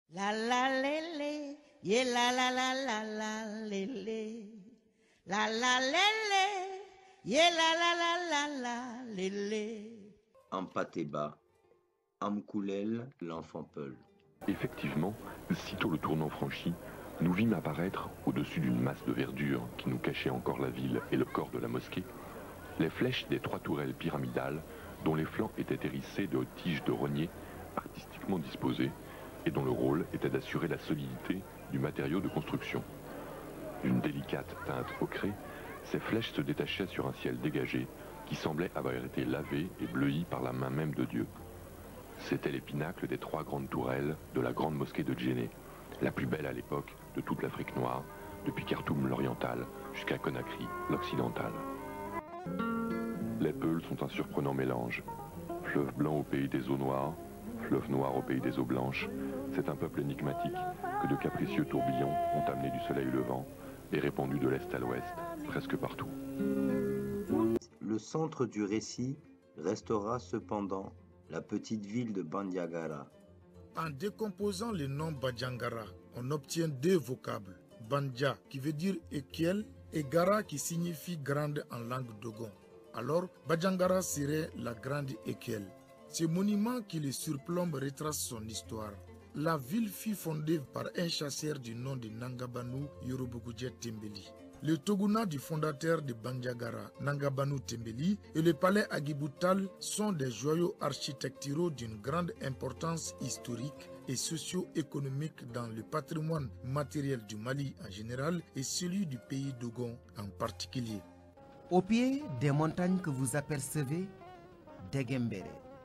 La la lele, yeah la la la la la lele. La la lele, yeah la la la la la lele. Ampateba, Amkoulel, l'enfant Peul. Effectivement, sitôt le tournant franchi, nous vîmes apparaître, au-dessus d'une masse de verdure qui nous cachait encore la ville et le corps de la mosquée, les flèches des 3 tourelles pyramidales dont les flancs étaient hérissés de tiges de rognier artistiquement disposées et dont le rôle était d'assurer la solidité du matériau de construction. D'une délicate teinte ocrée, ces flèches se détachaient sur un ciel dégagé qui semblait avoir été lavé et bleui par la main même de Dieu. C'étaient les pinacles des 3 grandes tourelles de la grande mosquée de Djenné, la plus belle à l'époque de toute l'Afrique noire, depuis Khartoum l'oriental jusqu'à Conakry l'occidental. Les Peuls sont un surprenant mélange. Fleuve blanc au pays des eaux noires, fleuve noir au pays des eaux blanches, c'est un peuple énigmatique que de capricieux tourbillons ont amené du soleil levant et répandu de l'est à l'ouest, presque partout. Le centre du récit restera cependant la petite ville de Bandiagara. En décomposant le nom Bandiagara, on obtient 2 vocables, Bandia qui veut dire équiel et Gara qui signifie grande en langue dogon. Alors, Bandiagara serait la grande équiel. Ce monument qui le surplombe retrace son histoire. La ville fut fondée par un chasseur du nom de Nangabanu Yorobokudjet Tembeli. Le toguna du fondateur de Bandiagara, Nangabanu Tembeli, et le palais Agiboutal sont des joyaux architecturaux d'une grande importance historique et socio-économique dans le patrimoine matériel du Mali en général et celui du pays Dogon en particulier. Au pied des montagnes que vous apercevez, Degembere.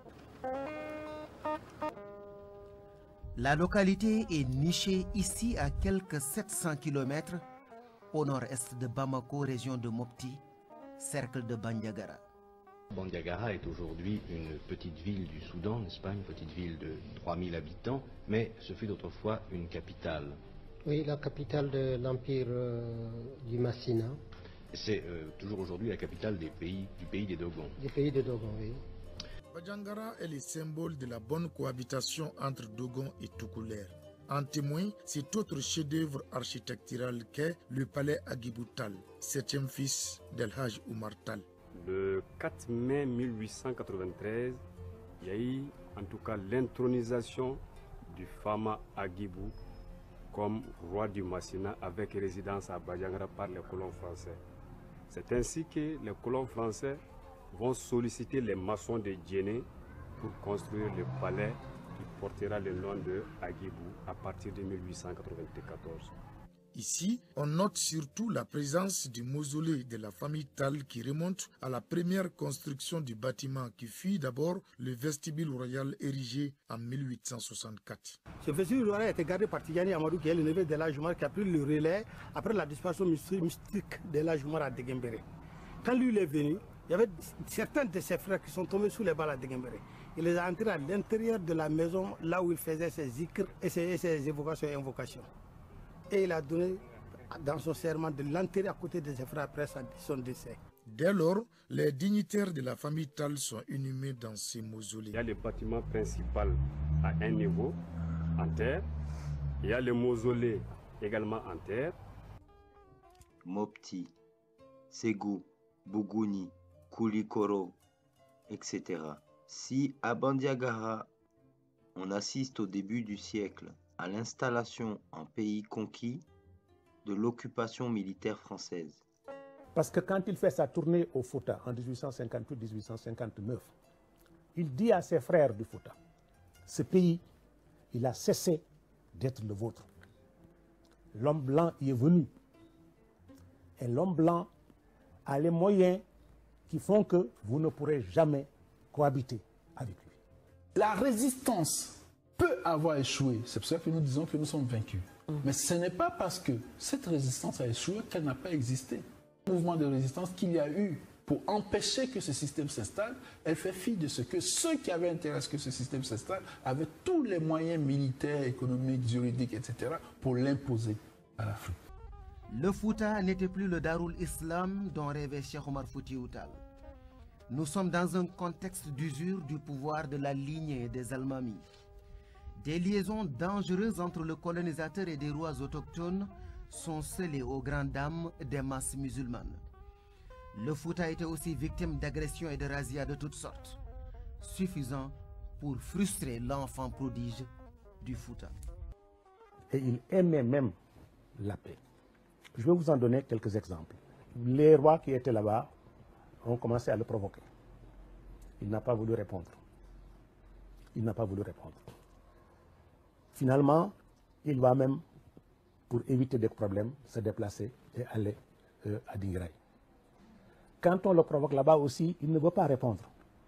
La localité est nichée ici à quelques 700 km au nord-est de Bamako, région de Mopti, cercle de Bandiagara. Bandiagara est aujourd'hui une petite ville du Soudan, n'est-ce pas, une petite ville de 3000 habitants, mais ce fut autrefois une capitale. Oui, la capitale de l'empire du Massina. C'est toujours aujourd'hui la capitale du pays des Dogons. Du pays des Dogons, oui. Bandiagara est le symbole de la bonne cohabitation entre Dogon et Toukoulère. En témoigne cet autre chef-d'œuvre architectural qu'est le palais Agiboutal, 7e fils d'El Haj Oumar Tal. Le 4 mai 1893, il y a eu en tout cas l'intronisation du Fama Agibou comme roi du Massina avec résidence à Bandiagara par les colons français. C'est ainsi que les colons français vont solliciter les maçons de Djenné pour construire le palais qui portera le nom de Agibou à partir de 1894. Ici, on note surtout la présence du mausolée de la famille Tal qui remonte à la première construction du bâtiment qui fut d'abord le vestibule royal érigé en 1864. Ce vestibule royal a été gardé par Tidjani Amadou qui est le neveu de l'Haj Oumar qui a pris le relais après la disparition mystique de l'Haj Oumar à Degembere. Quand lui il est venu, il y avait certains de ses frères qui sont tombés sous les balles à Degembere. Il les a entrés à l'intérieur de la maison, là où il faisait ses zikrs et ses évocations et invocations. Et il a donné dans son serment de l'enterrer à côté de ses frères après son décès. Dès lors, les dignitaires de la famille Tal sont inhumés dans ces mausolées. Il y a le bâtiment principal à un niveau, en terre. Il y a le mausolée également en terre. Mopti, Ségou, Bougouni, Koulikoro, etc. Si à Bandiagara, on assiste au début du siècle à l'installation en pays conquis de l'occupation militaire française. Parce que quand il fait sa tournée au Fouta en 1858-1859, il dit à ses frères du Fouta, ce pays, il a cessé d'être le vôtre. L'homme blanc y est venu. Et l'homme blanc a les moyens qui font que vous ne pourrez jamais cohabiter avec lui. La résistance peut avoir échoué. C'est pour ça que nous disons que nous sommes vaincus. Mais ce n'est pas parce que cette résistance a échoué qu'elle n'a pas existé. Le mouvement de résistance qu'il y a eu pour empêcher que ce système s'installe, elle fait fi de ce que ceux qui avaient intérêt à ce que ce système s'installe avaient tous les moyens militaires, économiques, juridiques, etc. pour l'imposer à l'Afrique. Le Fouta n'était plus le Darul Islam dont rêvait Cheikh Omar Foutiyou Tall. Nous sommes dans un contexte d'usure du pouvoir de la lignée des Almamis. Des liaisons dangereuses entre le colonisateur et des rois autochtones sont scellées aux grandes dames des masses musulmanes. Le Fouta était aussi victime d'agressions et de razzias de toutes sortes, suffisant pour frustrer l'enfant prodige du Fouta. Et il aimait même la paix. Je vais vous en donner quelques exemples. Les rois qui étaient là-bas ont commencé à le provoquer. Il n'a pas voulu répondre. Il n'a pas voulu répondre. Finalement, il va même, pour éviter des problèmes, se déplacer et aller à Dingraï. Quand on le provoque là-bas aussi, il ne veut pas répondre.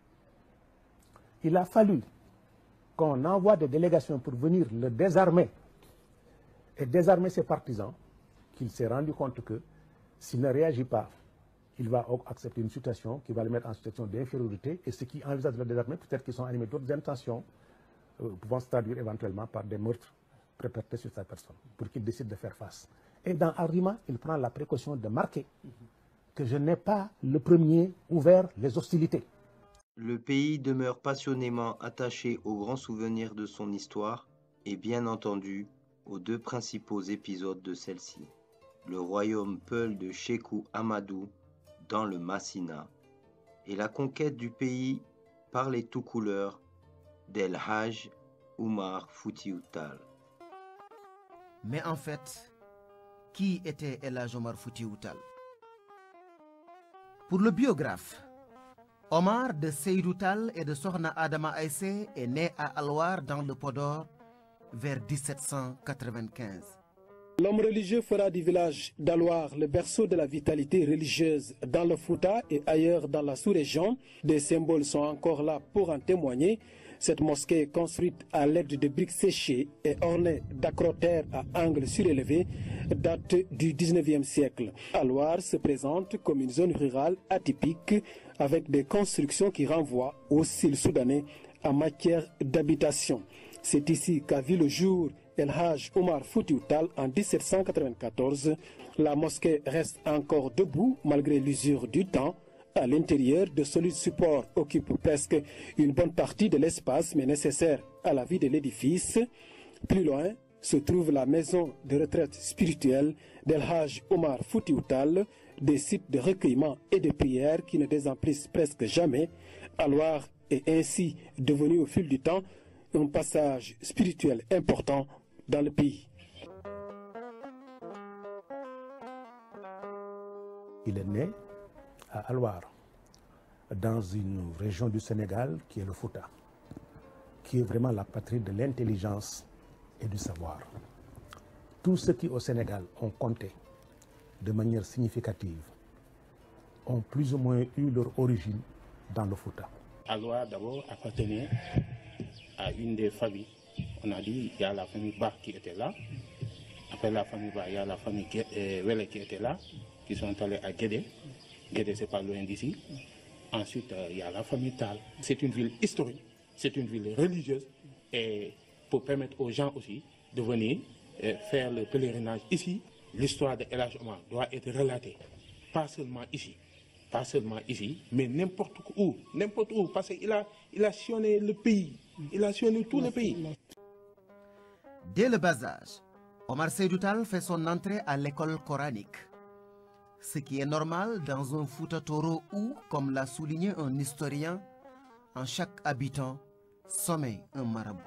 Il a fallu qu'on envoie des délégations pour venir le désarmer et désarmer ses partisans, qu'il s'est rendu compte que s'il ne réagit pas, il va accepter une situation qui va le mettre en situation d'infériorité, et ceux qui envisagent de le désarmer, peut-être qu'ils sont animés d'autres intentions, pouvant se traduire éventuellement par des meurtres perpétrés sur sa personne, pour qu'il décide de faire face. Et dans Arima, il prend la précaution de marquer que je n'ai pas le premier ouvert les hostilités. Le pays demeure passionnément attaché aux grands souvenirs de son histoire et bien entendu aux deux principaux épisodes de celle-ci. Le royaume Peul de Sékou Amadou dans le Massina et la conquête du pays par les tout-couleurs d'El Hadj Oumar Foutiyou Tall. Mais en fait, qui était El Hadj Oumar Foutiyou Tall? Pour le biographe, Omar de Seydou Tall et de Sokhna Adama Aïssé est né à Alwar dans le Podor vers 1795. L'homme religieux fera du village d'Alwar le berceau de la vitalité religieuse dans le Fouta et ailleurs dans la sous-région. Des symboles sont encore là pour en témoigner. Cette mosquée, construite à l'aide de briques séchées et ornée d'acrotères à angles surélevés, date du 19e siècle. Alwar se présente comme une zone rurale atypique avec des constructions qui renvoient au style soudanais en matière d'habitation. C'est ici qu'a vu le jour El Hadj Oumar Foutiyou Tall en 1794. La mosquée reste encore debout malgré l'usure du temps. À l'intérieur, de solides supports occupent presque une bonne partie de l'espace, mais nécessaire à la vie de l'édifice. Plus loin se trouve la maison de retraite spirituelle d'El Hadj Oumar Foutiyou Tall, des sites de recueillement et de prière qui ne désemplissent presque jamais. Alwar est ainsi devenu au fil du temps un passage spirituel important dans le pays. Il est né à Alwar, dans une région du Sénégal qui est le Fouta, qui est vraiment la patrie de l'intelligence et du savoir. Tous ceux qui au Sénégal ont compté de manière significative ont plus ou moins eu leur origine dans le Fouta. Alwar d'abord appartenait à une des familles. On a dit il y a la famille Ba qui était là. Après la famille Ba, il y a la famille Wele qui était là, qui sont allés à Guédé. Guédé, c'est pas loin d'ici. Ensuite, il y a la famille Tall. C'est une ville historique, c'est une ville religieuse. Et pour permettre aux gens aussi de venir faire le pèlerinage ici, l'histoire de El Hadj Oumar doit être relatée. Pas seulement ici, mais n'importe où, parce qu'il a sillonné le pays, il a sillonné tout le pays. Dès le bas âge, Omar Seydou Tall fait son entrée à l'école coranique. Ce qui est normal dans un Fouta Toro où, comme l'a souligné un historien, en chaque habitant sommeille un marabout.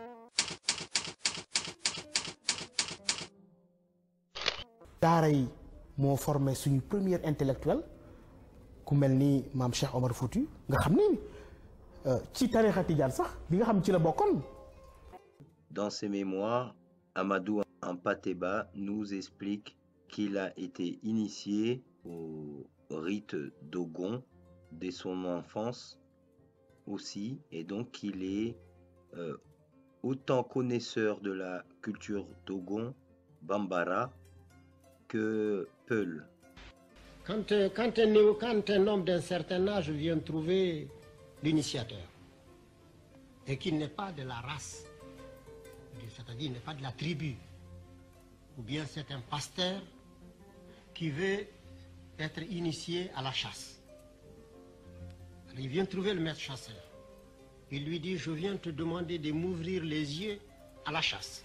daara yi moo formé suñu premier intellectuel ku mel ni maam Cheikh Omar Fouti nga xam ni ci tarixa tijaan sax bi nga xam ci la bokkoon. Dans ses mémoires, Amadou Hampâté-Bâ nous explique qu'il a été initié au rite Dogon dès son enfance aussi, et donc qu'il est autant connaisseur de la culture Dogon, Bambara, que Peul. Quand un homme d'un certain âge vient trouver l'initiateur et qu'il n'est pas de la race, c'est-à-dire n'est pas de la tribu, ou bien c'est un pasteur qui veut être initié à la chasse. Alors, il vient trouver le maître chasseur. Il lui dit, je viens te demander de m'ouvrir les yeux à la chasse.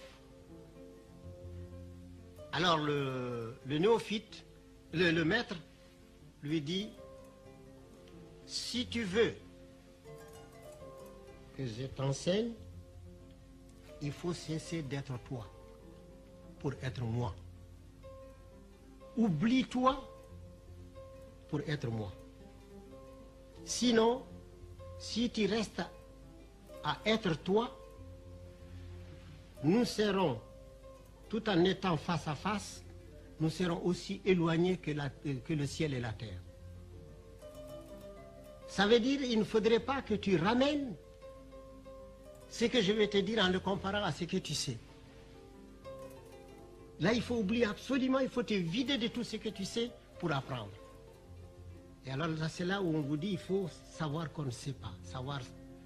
Alors le néophyte, le maître, lui dit, si tu veux que je t'enseigne, il faut cesser d'être toi pour être moi. Oublie-toi pour être moi. Sinon, si tu restes à être toi, nous serons, tout en étant face à face, nous serons aussi éloignés que le ciel et la terre. Ça veut dire qu'il ne faudrait pas que tu ramènes ce que je vais te dire en le comparant à ce que tu sais. Là, il faut oublier absolument, il faut te vider de tout ce que tu sais pour apprendre. Et alors là, c'est là où on vous dit, il faut savoir qu'on ne sait pas, savoir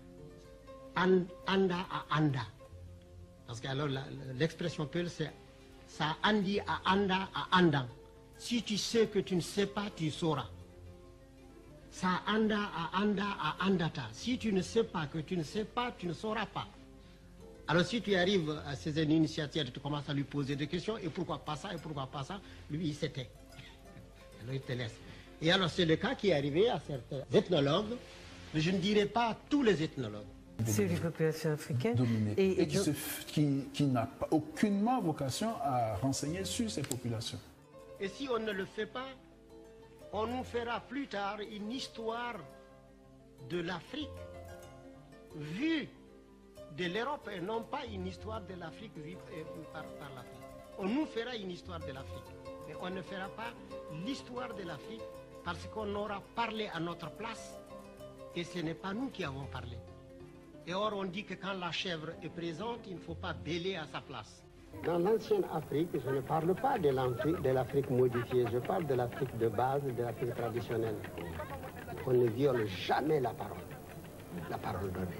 anda à anda. Parce que alors l'expression peul, c'est ça andi à anda à andang. Si tu sais que tu ne sais pas, tu sauras. Ça anda à andata. Si tu ne sais pas que tu ne sais pas, tu ne sauras pas. Alors si tu arrives à ces initiatives, tu commences à lui poser des questions, et pourquoi pas ça, et pourquoi pas ça, lui il s'était. Alors il te laisse. Et alors c'est le cas qui est arrivé à certains ethnologues, mais je ne dirais pas à tous les ethnologues. C'est les populations africaines. Et qui n'a pas aucunement vocation à renseigner sur ces populations. Et si on ne le fait pas, on nous fera plus tard une histoire de l'Afrique vue de l'Europe et non pas une histoire de l'Afrique vue par l'Afrique. On nous fera une histoire de l'Afrique, mais on ne fera pas l'histoire de l'Afrique parce qu'on aura parlé à notre place et ce n'est pas nous qui avons parlé. Et or on dit que quand la chèvre est présente, il ne faut pas bêler à sa place. Dans l'ancienne Afrique, je ne parle pas de l'Afrique modifiée, je parle de l'Afrique de base, de l'Afrique traditionnelle. On ne viole jamais la parole donnée.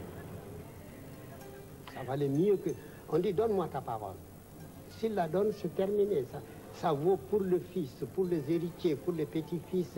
Ça valait mieux que... On dit, donne-moi ta parole. S'il la donne, c'est terminé. Ça vaut pour le fils, pour les héritiers, pour les petits-fils.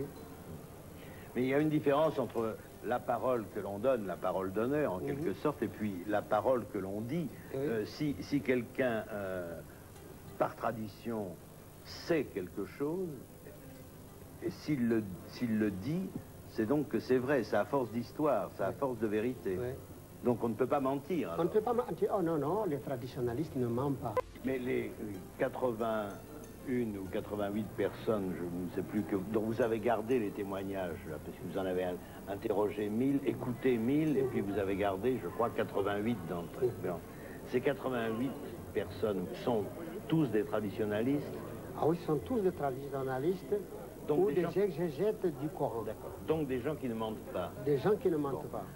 Mais il y a une différence entre la parole que l'on donne, la parole d'honneur en quelque sorte, et puis la parole que l'on dit. Si quelqu'un, par tradition, sait quelque chose, et s'il le dit, c'est donc que c'est vrai, c'est à force d'histoire, c'est à force de vérité. Donc on ne peut pas mentir. On ne peut pas mentir. Oh non, non, les traditionnalistes ne mentent pas. Mais les 81 ou 88 personnes, je ne sais plus, dont vous avez gardé les témoignages, là, parce que vous en avez interrogé 1000, écouté 1000, et puis vous avez gardé, je crois, 88 d'entre eux. Ces 88 personnes sont tous des traditionnalistes? Ah oui, sont tous des traditionnalistes ou des exégètes du Coran. D'accord. Donc des gens qui ne mentent pas. Des gens qui ne mentent pas.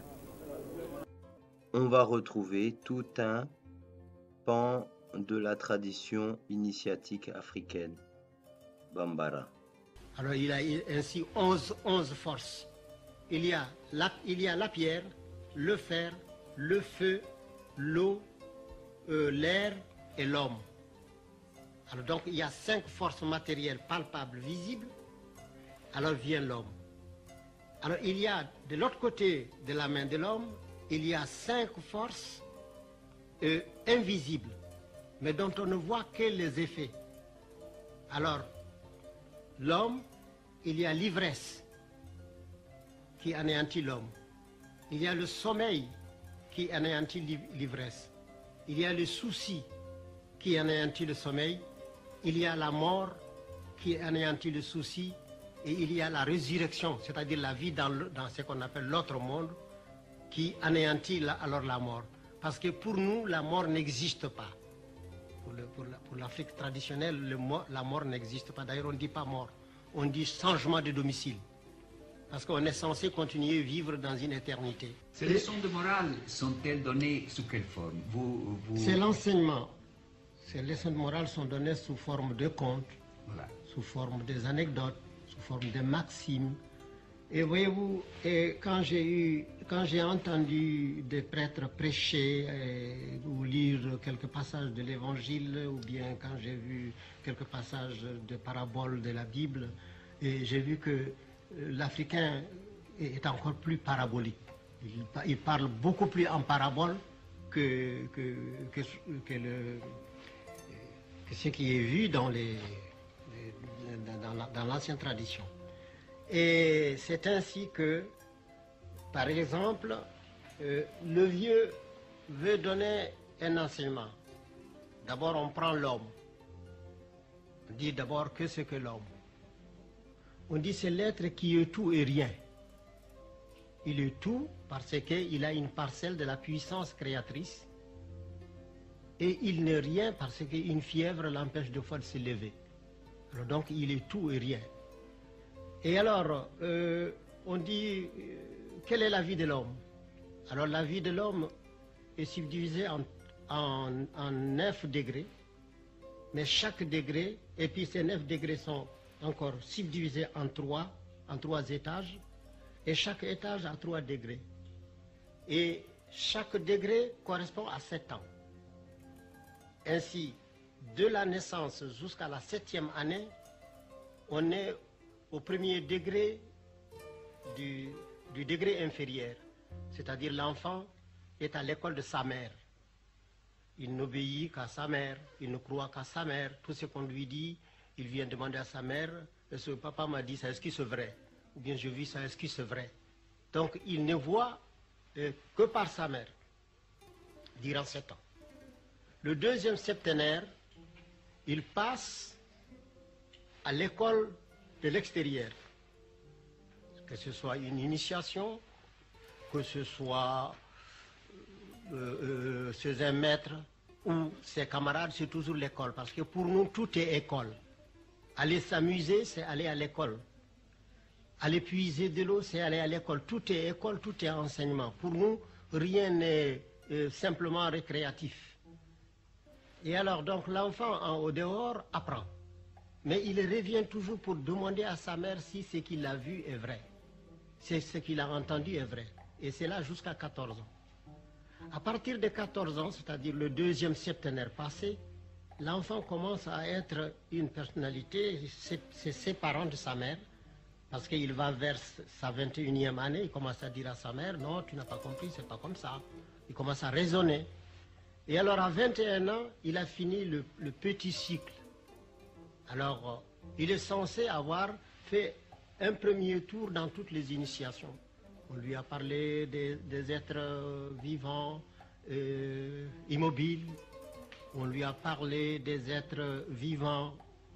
On va retrouver tout un pan de la tradition initiatique africaine, Bambara. Alors il a ainsi 11 forces. Il y a la pierre, le fer, le feu, l'eau, l'air et l'homme. Alors donc il y a 5 forces matérielles palpables, visibles. Alors vient l'homme. Alors il y a de l'autre côté de la main de l'homme, il y a 5 forces invisibles, mais dont on ne voit que les effets. Alors, l'homme, il y a l'ivresse qui anéantit l'homme. Il y a le sommeil qui anéantit l'ivresse. Il y a le souci qui anéantit le sommeil. Il y a la mort qui anéantit le souci. Et il y a la résurrection, c'est-à-dire la vie dans ce qu'on appelle l'autre monde, qui anéantit alors la mort. Parce que pour nous, la mort n'existe pas. Pour l'Afrique traditionnelle, la mort n'existe pas. D'ailleurs, on ne dit pas mort, on dit changement de domicile. Parce qu'on est censé continuer à vivre dans une éternité. Ces leçons de morale sont-elles données sous quelle forme? C'est l'enseignement. Ces leçons de morale sont données sous forme de contes, sous forme des anecdotes, sous forme de maximes. Et voyez-vous, quand j'ai entendu des prêtres prêcher ou lire quelques passages de l'Évangile, ou bien quand j'ai vu quelques passages de paraboles de la Bible, j'ai vu que l'Africain est encore plus parabolique. Il parle beaucoup plus en parabole que ce qui est vu dans l'ancienne tradition. Et c'est ainsi que, par exemple, le vieux veut donner un enseignement. D'abord, on prend l'homme. On dit d'abord que c'est que l'homme. On dit c'est l'être qui est tout et rien. Il est tout parce qu'il a une parcelle de la puissance créatrice. Et il n'est rien parce qu'une fièvre l'empêche de fois de se lever. Alors donc il est tout et rien. Et alors, on dit, quelle est la vie de l'homme? Alors la vie de l'homme est subdivisée en 9 degrés. Mais chaque degré, et puis ces 9 degrés sont encore subdivisés en 3 étages. Et chaque étage a 3 degrés. Et chaque degré correspond à 7 ans. Ainsi, de la naissance jusqu'à la 7e année, on est au premier degré du degré inférieur. C'est-à-dire l'enfant est à l'école de sa mère. Il n'obéit qu'à sa mère, il ne croit qu'à sa mère. Tout ce qu'on lui dit, il vient demander à sa mère, est-ce que papa m'a dit ça, est-ce que c'est vrai? Ou bien je vis ça, est-ce que c'est vrai? Donc il ne voit que par sa mère, durant 7 ans. Le deuxième septénaire, il passe à l'école de l'extérieur. Que ce soit une initiation, que ce soit chez un maître ou ses camarades, c'est toujours l'école. Parce que pour nous, tout est école. Aller s'amuser, c'est aller à l'école. Aller puiser de l'eau, c'est aller à l'école. Tout est école, tout est enseignement. Pour nous, rien n'est simplement récréatif. Et alors, donc, l'enfant au dehors apprend. Mais il revient toujours pour demander à sa mère si ce qu'il a vu est vrai. Si ce qu'il a entendu est vrai. Et c'est là jusqu'à 14 ans. À partir de 14 ans, c'est-à-dire le deuxième septénaire passé, l'enfant commence à être une personnalité, c'est séparant de sa mère, parce qu'il va vers sa 21e année, il commence à dire à sa mère, non, tu n'as pas compris, c'est pas comme ça. Il commence à raisonner. Et alors à 21 ans, il a fini le petit cycle. Alors, il est censé avoir fait un premier tour dans toutes les initiations. On lui a parlé des êtres vivants, immobiles. On lui a parlé des êtres vivants,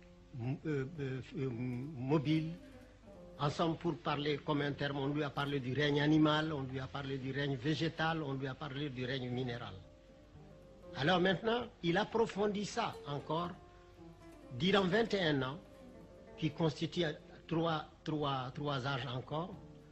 mobiles. Ensemble, pour parler comme un terme, on lui a parlé du règne animal, on lui a parlé du règne végétal, on lui a parlé du règne minéral. Alors maintenant, il approfondit ça encore, durant 21 ans, qui constitue trois âges encore.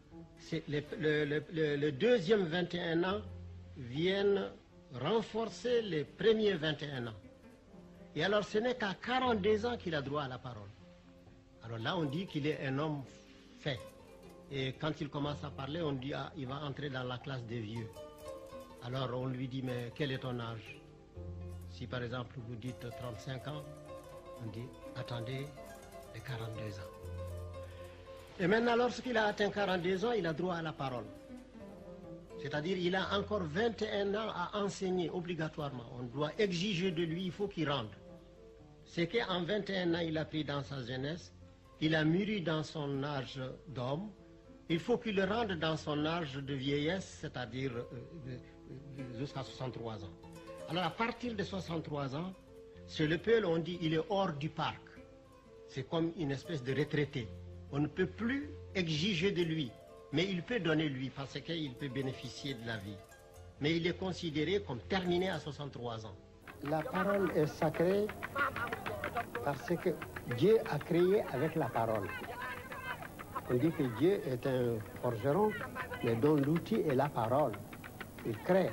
Le deuxième 21 ans viennent renforcer les premiers 21 ans. Et alors ce n'est qu'à 42 ans qu'il a droit à la parole. Alors là on dit qu'il est un homme fait. Et quand il commence à parler, on dit ah, il va entrer dans la classe des vieux. Alors on lui dit mais quel est ton âge? Si par exemple vous dites 35 ans, on dit attendez les 42 ans. Et maintenant lorsqu'il a atteint 42 ans, il a droit à la parole. C'est-à-dire il a encore 21 ans à enseigner obligatoirement. On doit exiger de lui, il faut qu'il rende. C'est qu'en 21 ans, il a pris dans sa jeunesse, il a mûri dans son âge d'homme, il faut qu'il le rende dans son âge de vieillesse, c'est-à-dire jusqu'à 63 ans. Alors à partir de 63 ans, chez le Peul, on dit il est hors du parc. C'est comme une espèce de retraité. On ne peut plus exiger de lui, mais il peut donner lui parce qu'il peut bénéficier de la vie. Mais il est considéré comme terminé à 63 ans. La parole est sacrée parce que Dieu a créé avec la parole. On dit que Dieu est un forgeron, mais dont l'outil est la parole. Il crée.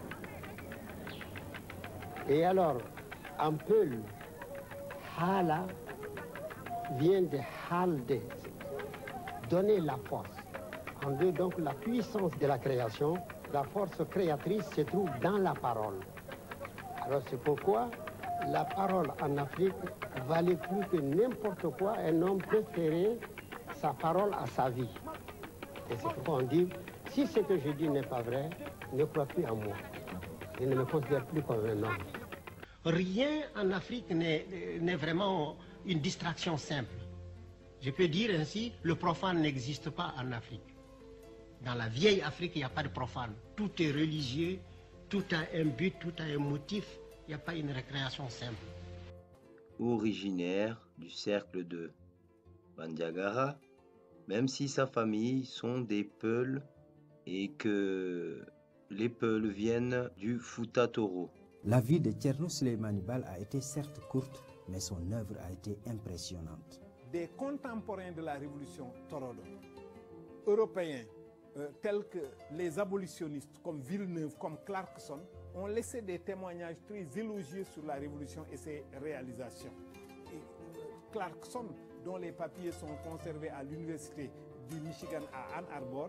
Et alors, en Peul, Hala vient de Halde, donner la force. En deux, donc, la puissance de la création, la force créatrice se trouve dans la parole. Alors c'est pourquoi la parole en Afrique valait plus que n'importe quoi. Un homme préférait sa parole à sa vie. Et c'est pourquoi on dit, si ce que je dis n'est pas vrai, ne crois plus en moi. Je ne me considère plus comme un homme. Rien en Afrique n'est vraiment une distraction simple. Je peux dire ainsi, le profane n'existe pas en Afrique. Dans la vieille Afrique, il n'y a pas de profane. Tout est religieux, tout a un but, tout a un motif. Il n'y a pas une récréation simple. Originaire du cercle de Bandiagara, même si sa famille sont des Peuls et que les Peuls viennent du Fouta Toro. La vie de Thierno Souleymane Baal a été certes courte, mais son œuvre a été impressionnante. Des contemporains de la révolution Torodo, européens tels que les abolitionnistes comme Villeneuve, comme Clarkson, ont laissé des témoignages très élogieux sur la révolution et ses réalisations. Et Clarkson, dont les papiers sont conservés à l'université du Michigan à Ann Arbor,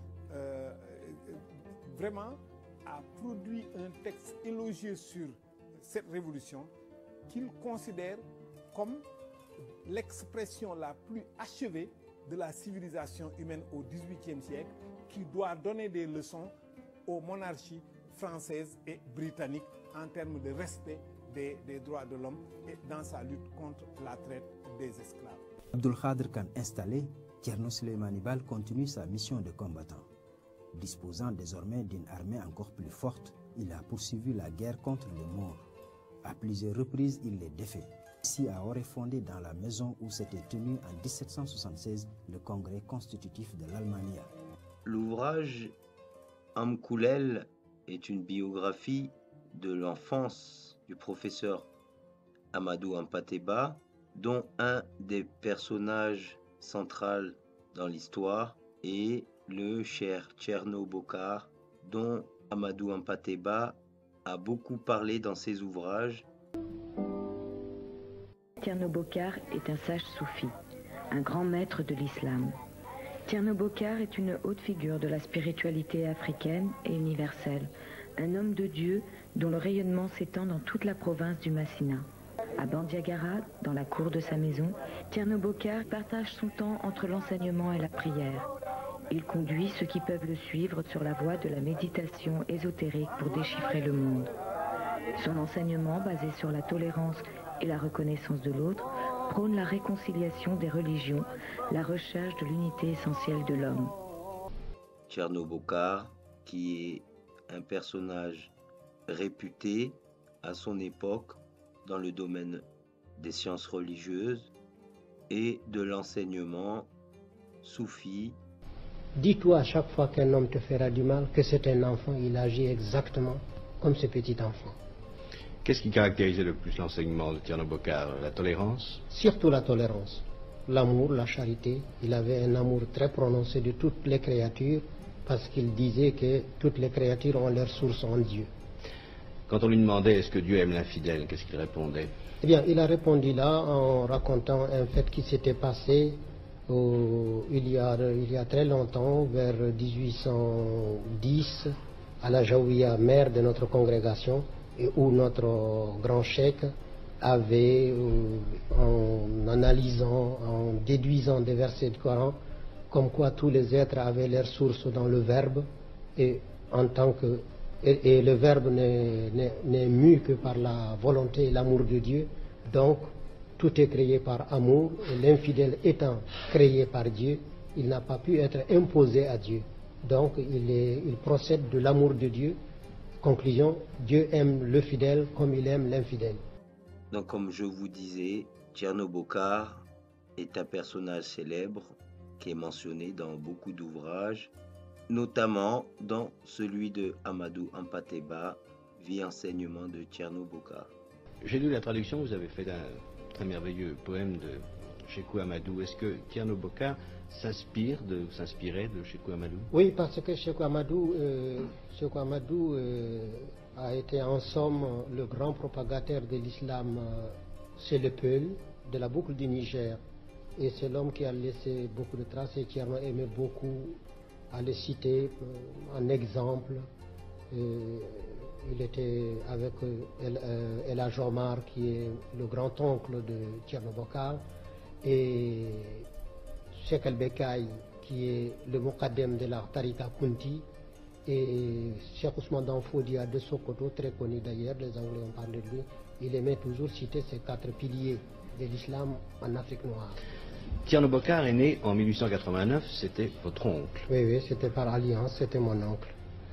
vraiment a produit un texte élogieux sur cette révolution qu'il considère comme l'expression la plus achevée de la civilisation humaine au XVIIIe siècle, qui doit donner des leçons aux monarchies françaises et britanniques en termes de respect des droits de l'homme et dans sa lutte contre la traite des esclaves. Abdul Khadr Khan installé, Thierno Souleymane Baal continue sa mission de combattant. Disposant désormais d'une armée encore plus forte, il a poursuivi la guerre contre les Maures. À plusieurs reprises, il les défait. Ici à Orefondé, dans la maison où s'était tenu en 1776 le congrès constitutif de l'Almania. L'ouvrage Amkoulel est une biographie de l'enfance du professeur Amadou Hampâté-Bâ, dont un des personnages centraux dans l'histoire est le cher Thierno Bokar, dont Amadou Hampâté-Bâ a beaucoup parlé dans ses ouvrages. Thierno Bokar est un sage soufi, un grand maître de l'islam. Thierno Bokar est une haute figure de la spiritualité africaine et universelle, un homme de Dieu dont le rayonnement s'étend dans toute la province du Massina. À Bandiagara, dans la cour de sa maison, Thierno Bokar partage son temps entre l'enseignement et la prière. Il conduit ceux qui peuvent le suivre sur la voie de la méditation ésotérique pour déchiffrer le monde. Son enseignement, basé sur la tolérance et la reconnaissance de l'autre, prône la réconciliation des religions, la recherche de l'unité essentielle de l'homme. Thierno Bokar, qui est un personnage réputé à son époque dans le domaine des sciences religieuses et de l'enseignement soufi. Dis-toi à chaque fois qu'un homme te fera du mal que c'est un enfant, il agit exactement comme ce petit enfant. Qu'est-ce qui caractérisait le plus l'enseignement de Thierno Bokar? La tolérance? Surtout la tolérance, l'amour, la charité. Il avait un amour très prononcé de toutes les créatures parce qu'il disait que toutes les créatures ont leur source en Dieu. Quand on lui demandait est-ce que Dieu aime l'infidèle, qu'est-ce qu'il répondait? Eh bien, il a répondu là en racontant un fait qui s'était passé il y a très longtemps, vers 1810, à la Jaouia, mère de notre congrégation, et où notre grand cheikh avait, en analysant, en déduisant des versets du Coran, comme quoi tous les êtres avaient leur source dans le Verbe, et le Verbe n'est mu que par la volonté et l'amour de Dieu. Donc, tout est créé par amour, et l'infidèle étant créé par Dieu, il n'a pas pu être imposé à Dieu. Donc, il procède de l'amour de Dieu. Conclusion, Dieu aime le fidèle comme il aime l'infidèle. Donc, comme je vous disais, Thierno Bokar est un personnage célèbre qui est mentionné dans beaucoup d'ouvrages, notamment dans celui de Amadou Hampâté-Bâ, Vie et enseignement de Thierno Bokar. J'ai lu la traduction, vous avez fait un très merveilleux poème de Sékou Amadou. Est-ce que Thierno Bokar s'inspirait de Sékou Amadou? Oui, parce que Sékou Amadou a été en somme le grand propagateur de l'islam chez les Peuls, de la boucle du Niger. Et c'est l'homme qui a laissé beaucoup de traces et Thierno aimait beaucoup à le citer en exemple. Il était avec El Hadj Omar, qui est le grand-oncle de Thierno Bokar, et Cheikh El Bekkay, qui est le Moukadem de la Tarika Kunti, Et Cheikh Ousmane Danfodia de Sokoto, très connu d'ailleurs, les Anglais ont parlé de lui, il aimait toujours citer ces 4 piliers de l'islam en Afrique noire. Thierno Bokar est né en 1889, c'était votre oncle. Oui, oui, c'était par alliance, c'était mon oncle.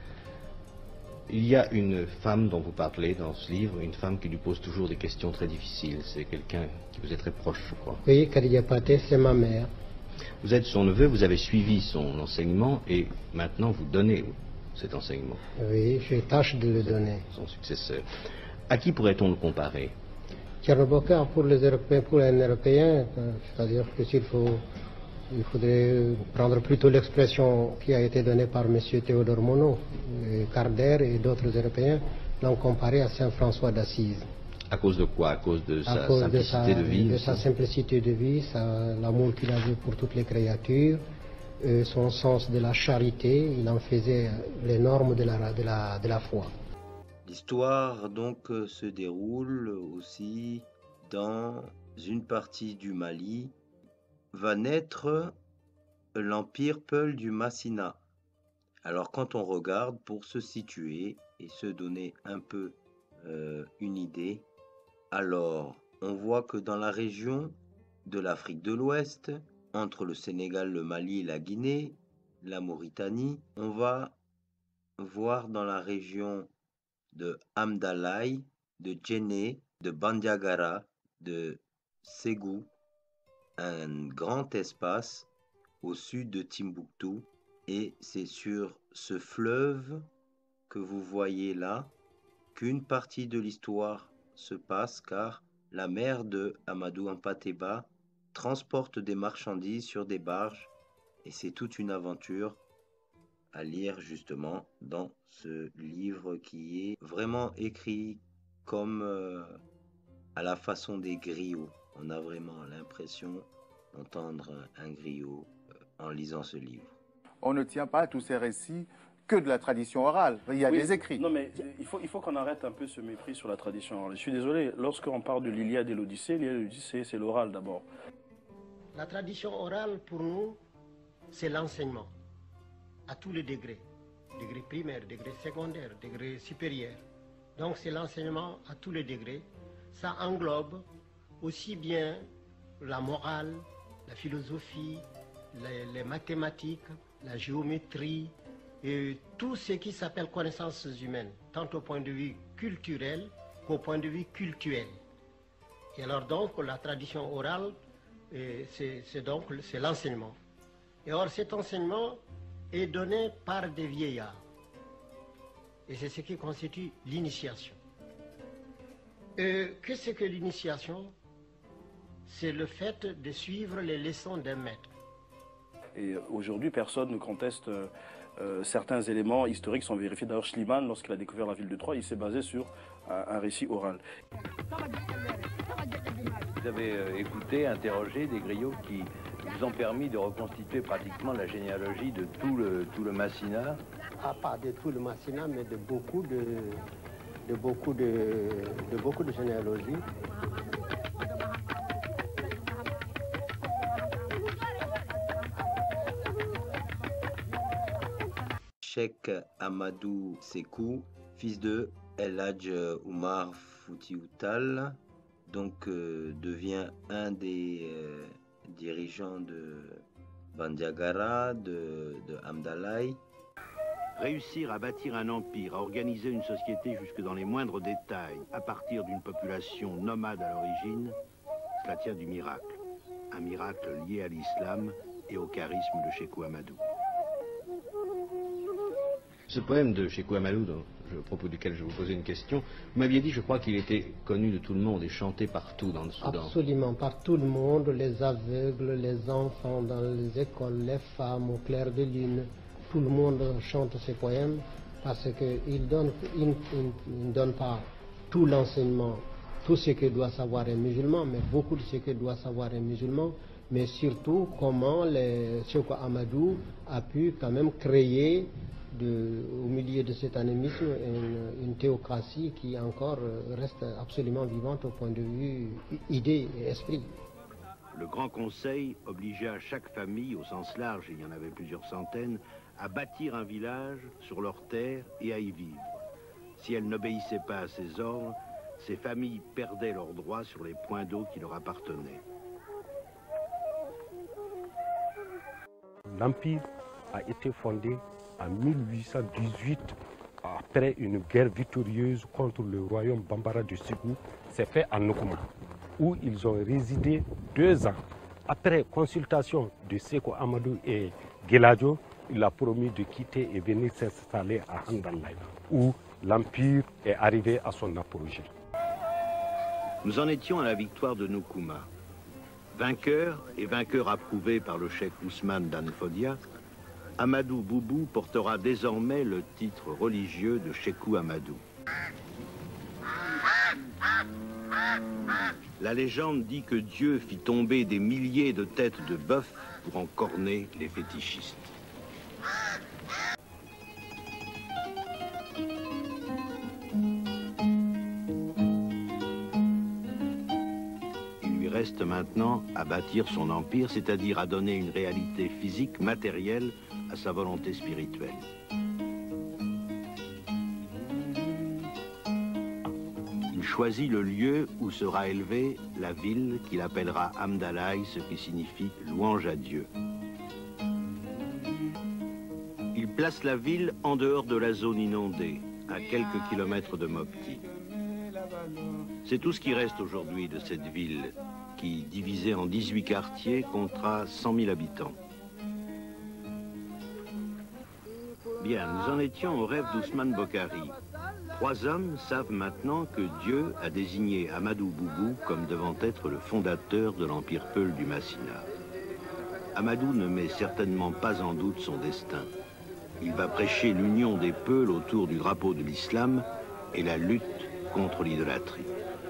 Il y a une femme dont vous parlez dans ce livre, une femme qui lui pose toujours des questions très difficiles. C'est quelqu'un qui vous est très proche, je crois. Oui, Khadija Paté, c'est ma mère. Vous êtes son neveu, vous avez suivi son enseignement et maintenant vous donnez cet enseignement. Oui, je tâche de le donner. Son successeur. À qui pourrait-on le comparer? Thierno Bokar, pour les Européens, pour un Européen, c'est-à-dire que il faudrait prendre plutôt l'expression qui a été donnée par M. Théodore Monod, Carder et d'autres Européens, l'ont comparé à Saint François d'Assise. À cause de quoi? À cause de sa simplicité de vie? De sa simplicité de vie, l'amour qu'il avait pour toutes les créatures, son sens de la charité, il en faisait les normes de la foi. L'histoire donc se déroule aussi dans une partie du Mali. Va naître l'empire Peul du Massina. Alors quand on regarde pour se situer et se donner un peu une idée, alors on voit que dans la région de l'Afrique de l'Ouest, entre le Sénégal, le Mali et la Guinée, la Mauritanie, on va voir dans la région de Hamdalaye, de Djenné, de Bandiagara, de Ségou, un grand espace au sud de Timbuktu, et c'est sur ce fleuve que vous voyez là qu'une partie de l'histoire se passe, car la mère de Amadou Hampâté-Bâ transporte des marchandises sur des barges, et c'est toute une aventure à lire justement dans ce livre qui est vraiment écrit comme à la façon des griots. On a vraiment l'impression d'entendre un griot en lisant ce livre. On ne tient pas tous ces récits que de la tradition orale. Il y a des écrits. Non, mais il faut qu'on arrête un peu ce mépris sur la tradition orale. Je suis désolé, lorsqu'on parle de l'Iliade et l'Odyssée, c'est l'oral d'abord. La tradition orale, pour nous, c'est l'enseignement, à tous les degrés. Degré primaire, degré secondaire, degré supérieur. Donc c'est l'enseignement à tous les degrés. Ça englobe aussi bien la morale, la philosophie, les mathématiques, la géométrie, et tout ce qui s'appelle connaissances humaines, tant au point de vue culturel qu'au point de vue cultuel. Et alors donc la tradition orale, c'est l'enseignement. Et or cet enseignement est donné par des vieillards. Et c'est ce qui constitue l'initiation. Qu'est-ce que l'initiation? C'est le fait de suivre les leçons d'un maître. Et aujourd'hui, personne ne conteste certains éléments historiques sont vérifiés. D'ailleurs, Schliemann, lorsqu'il a découvert la ville de Troyes, il s'est basé sur un récit oral. Vous avez écouté, interrogé des griots qui vous ont permis de reconstituer pratiquement la généalogie de tout le Massina? Ah, pas de tout le Massina, mais de beaucoup de généalogies. Cheikh Amadou Sékou, fils de El Hadj Oumar Foutiyou Tall, donc devient un des dirigeants de Bandiagara, de Hamdalaye. Réussir à bâtir un empire, à organiser une société jusque dans les moindres détails, à partir d'une population nomade à l'origine, cela tient du miracle. Un miracle lié à l'islam et au charisme de Sékou Amadou. Ce poème de Sékou Amadou, à propos duquel je vous posais une question, vous m'aviez dit, je crois, qu'il était connu de tout le monde et chanté partout dans le Soudan. Absolument, par tout le monde, les aveugles, les enfants dans les écoles, les femmes au clair de lune. Tout le monde chante ces poèmes parce qu'il ne donne pas tout l'enseignement, tout ce que doit savoir un musulman, mais beaucoup de ce que doit savoir un musulman, mais surtout comment Sékou Amadou a pu quand même créer au milieu de cet animisme une théocratie qui encore reste absolument vivante au point de vue idée et esprit. Le Grand Conseil obligea chaque famille, au sens large, il y en avait plusieurs centaines, à bâtir un village sur leurs terres et à y vivre. Si elles n'obéissaient pas à ses ordres, ces familles perdaient leurs droits sur les points d'eau qui leur appartenaient. L'Empire a été fondé en 1818 après une guerre victorieuse contre le royaume Bambara de Ségou. C'est fait à Nkouma, où ils ont résidé 2 ans. Après consultation de Sékou Amadou et Guéladio, il a promis de quitter et venir s'installer à Hamdallah, où l'Empire est arrivé à son apogée. Nous en étions à la victoire de Nkouma. Vainqueur et vainqueur approuvé par le cheikh Ousmane d'Anfodia, Amadou Boubou portera désormais le titre religieux de Cheikhu Amadou. La légende dit que Dieu fit tomber des milliers de têtes de bœuf pour en corner les fétichistes. Il lui reste maintenant à bâtir son empire, c'est-à-dire à donner une réalité physique, matérielle, à sa volonté spirituelle. Il choisit le lieu où sera élevée la ville qu'il appellera Hamdallah, ce qui signifie louange à Dieu. Il place la ville en dehors de la zone inondée, à quelques kilomètres de Mopti. C'est tout ce qui reste aujourd'hui de cette ville qui, divisée en 18 quartiers, comptera 100 000 habitants. Bien, nous en étions au rêve d'Ousmane Bokhari. 3 hommes savent maintenant que Dieu a désigné Amadou Boubou comme devant être le fondateur de l'empire Peul du Massina. Amadou ne met certainement pas en doute son destin. Il va prêcher l'union des Peuls autour du drapeau de l'islam et la lutte contre l'idolâtrie.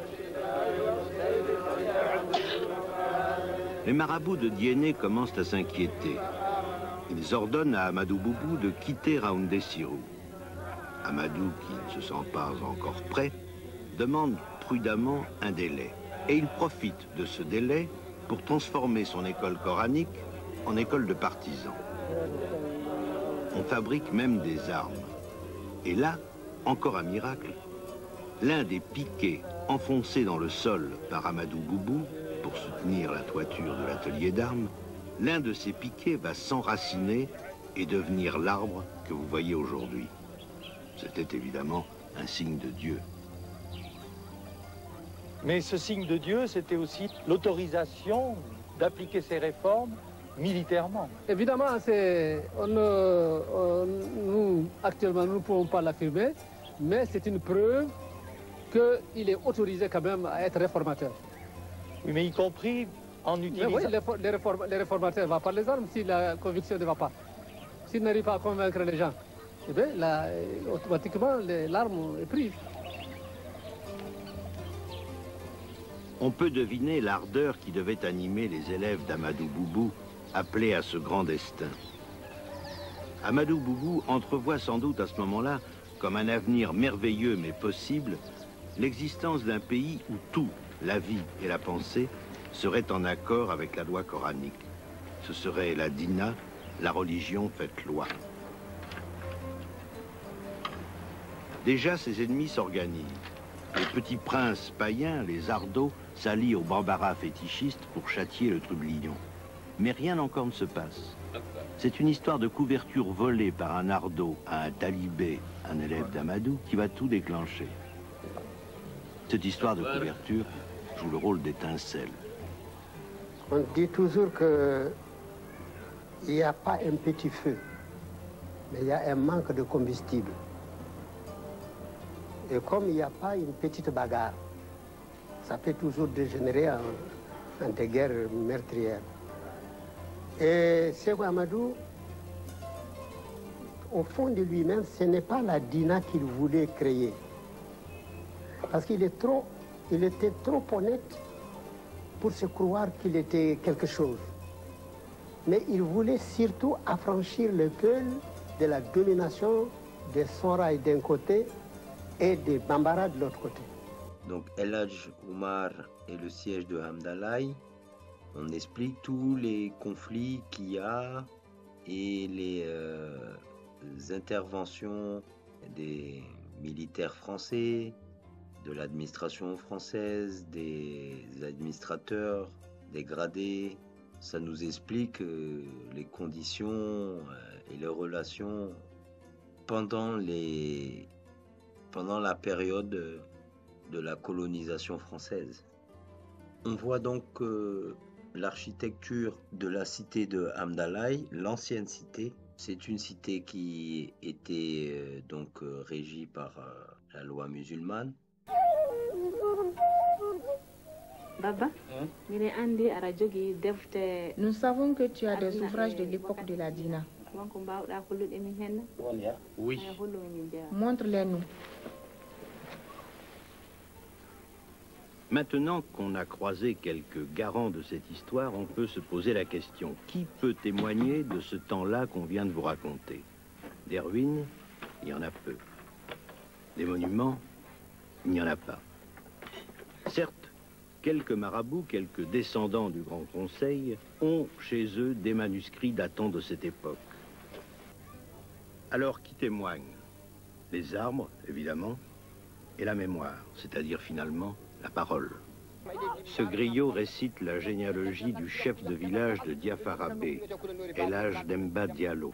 Les marabouts de Dienné commencent à s'inquiéter. Ils ordonnent à Amadou Boubou de quitter Raoundé Sirou. Amadou, qui ne se sent pas encore prêt, demande prudemment un délai. Et il profite de ce délai pour transformer son école coranique en école de partisans. On fabrique même des armes. Et là, encore un miracle, l'un des piquets enfoncés dans le sol par Amadou Boubou pour soutenir la toiture de l'atelier d'armes, l'un de ces piquets va s'enraciner et devenir l'arbre que vous voyez aujourd'hui. C'était évidemment un signe de Dieu. Mais ce signe de Dieu, c'était aussi l'autorisation d'appliquer ces réformes militairement. Évidemment, nous, actuellement, nous ne pouvons pas l'affirmer, mais c'est une preuve qu'il est autorisé quand même à être réformateur. Oui, mais y compris en utilisant... Mais oui, les réformateurs ne vont pas les armes si la conviction ne va pas. S'ils n'arrivent pas à convaincre les gens, eh bien, là, automatiquement, l'arme est prise. On peut deviner l'ardeur qui devait animer les élèves d'Amadou Boubou, appelés à ce grand destin. Amadou Boubou entrevoit sans doute à ce moment-là, comme un avenir merveilleux mais possible, l'existence d'un pays où tout, la vie et la pensée, seraient en accord avec la loi coranique. Ce serait la dina, la religion faite loi. Déjà, ses ennemis s'organisent. Les petits princes païens, les ardos, s'allient aux barbaras fétichistes pour châtier le trublion. Mais rien encore ne se passe. C'est une histoire de couverture volée par un ardo à un talibé, un élève d'Amadou, qui va tout déclencher. Cette histoire de couverture joue le rôle d'étincelle. On dit toujours qu'il n'y a pas un petit feu, mais il y a un manque de combustible. Et comme il n'y a pas une petite bagarre, ça peut toujours dégénérer en des guerres meurtrières. Et Sékou Amadou, au fond de lui-même, ce n'est pas la dina qu'il voulait créer. Parce qu'il était trop honnête pour se croire qu'il était quelque chose. Mais il voulait surtout affranchir le peuple de la domination des Soraï d'un côté et des Bambara de l'autre côté. Donc El Hadj Oumar et le siège de Hamdallah, on explique tous les conflits qu'il y a et les interventions des militaires français, de l'administration française, des administrateurs, des gradés. Ça nous explique les conditions et les relations pendant la période de la colonisation française. On voit donc l'architecture de la cité de Hamdallaï, l'ancienne cité. C'est une cité qui était régie par la loi musulmane. Baba, nous savons que tu as des ouvrages de l'époque de la Dina. Oui. Montre-les-nous. Maintenant qu'on a croisé quelques garants de cette histoire, on peut se poser la question. Qui peut témoigner de ce temps-là qu'on vient de vous raconter? Des ruines, il y en a peu. Des monuments, il n'y en a pas. Certes, quelques marabouts, quelques descendants du Grand Conseil ont chez eux des manuscrits datant de cette époque. Alors, qui témoigne? Les arbres, évidemment, et la mémoire, c'est-à-dire finalement la parole. Ce griot récite la généalogie du chef de village de Diafarabé, El Hadj Demba Diallo.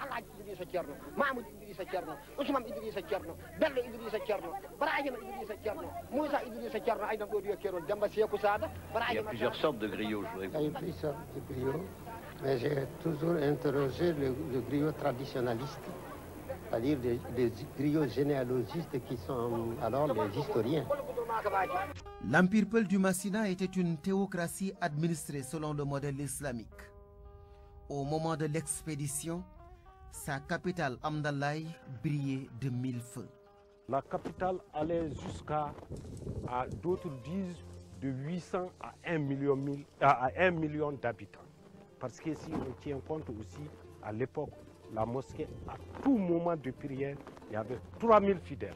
Il y a plusieurs sortes de griots, je voudrais vous dire. Il y a plusieurs sortes de griots, mais j'ai toujours interrogé le griot traditionnaliste, c'est-à-dire des griots généalogistes qui sont alors les historiens. L'Empire Peul du Massina était une théocratie administrée selon le modèle islamique. Au moment de l'expédition, sa capitale Hamdallaï brillait de 1000 feux. La capitale allait jusqu'à, d'autres disent, de 800 à 1 million d'habitants. Parce que si on tient compte aussi, à l'époque, la mosquée, à tout moment de prière, il y avait 3000 fidèles.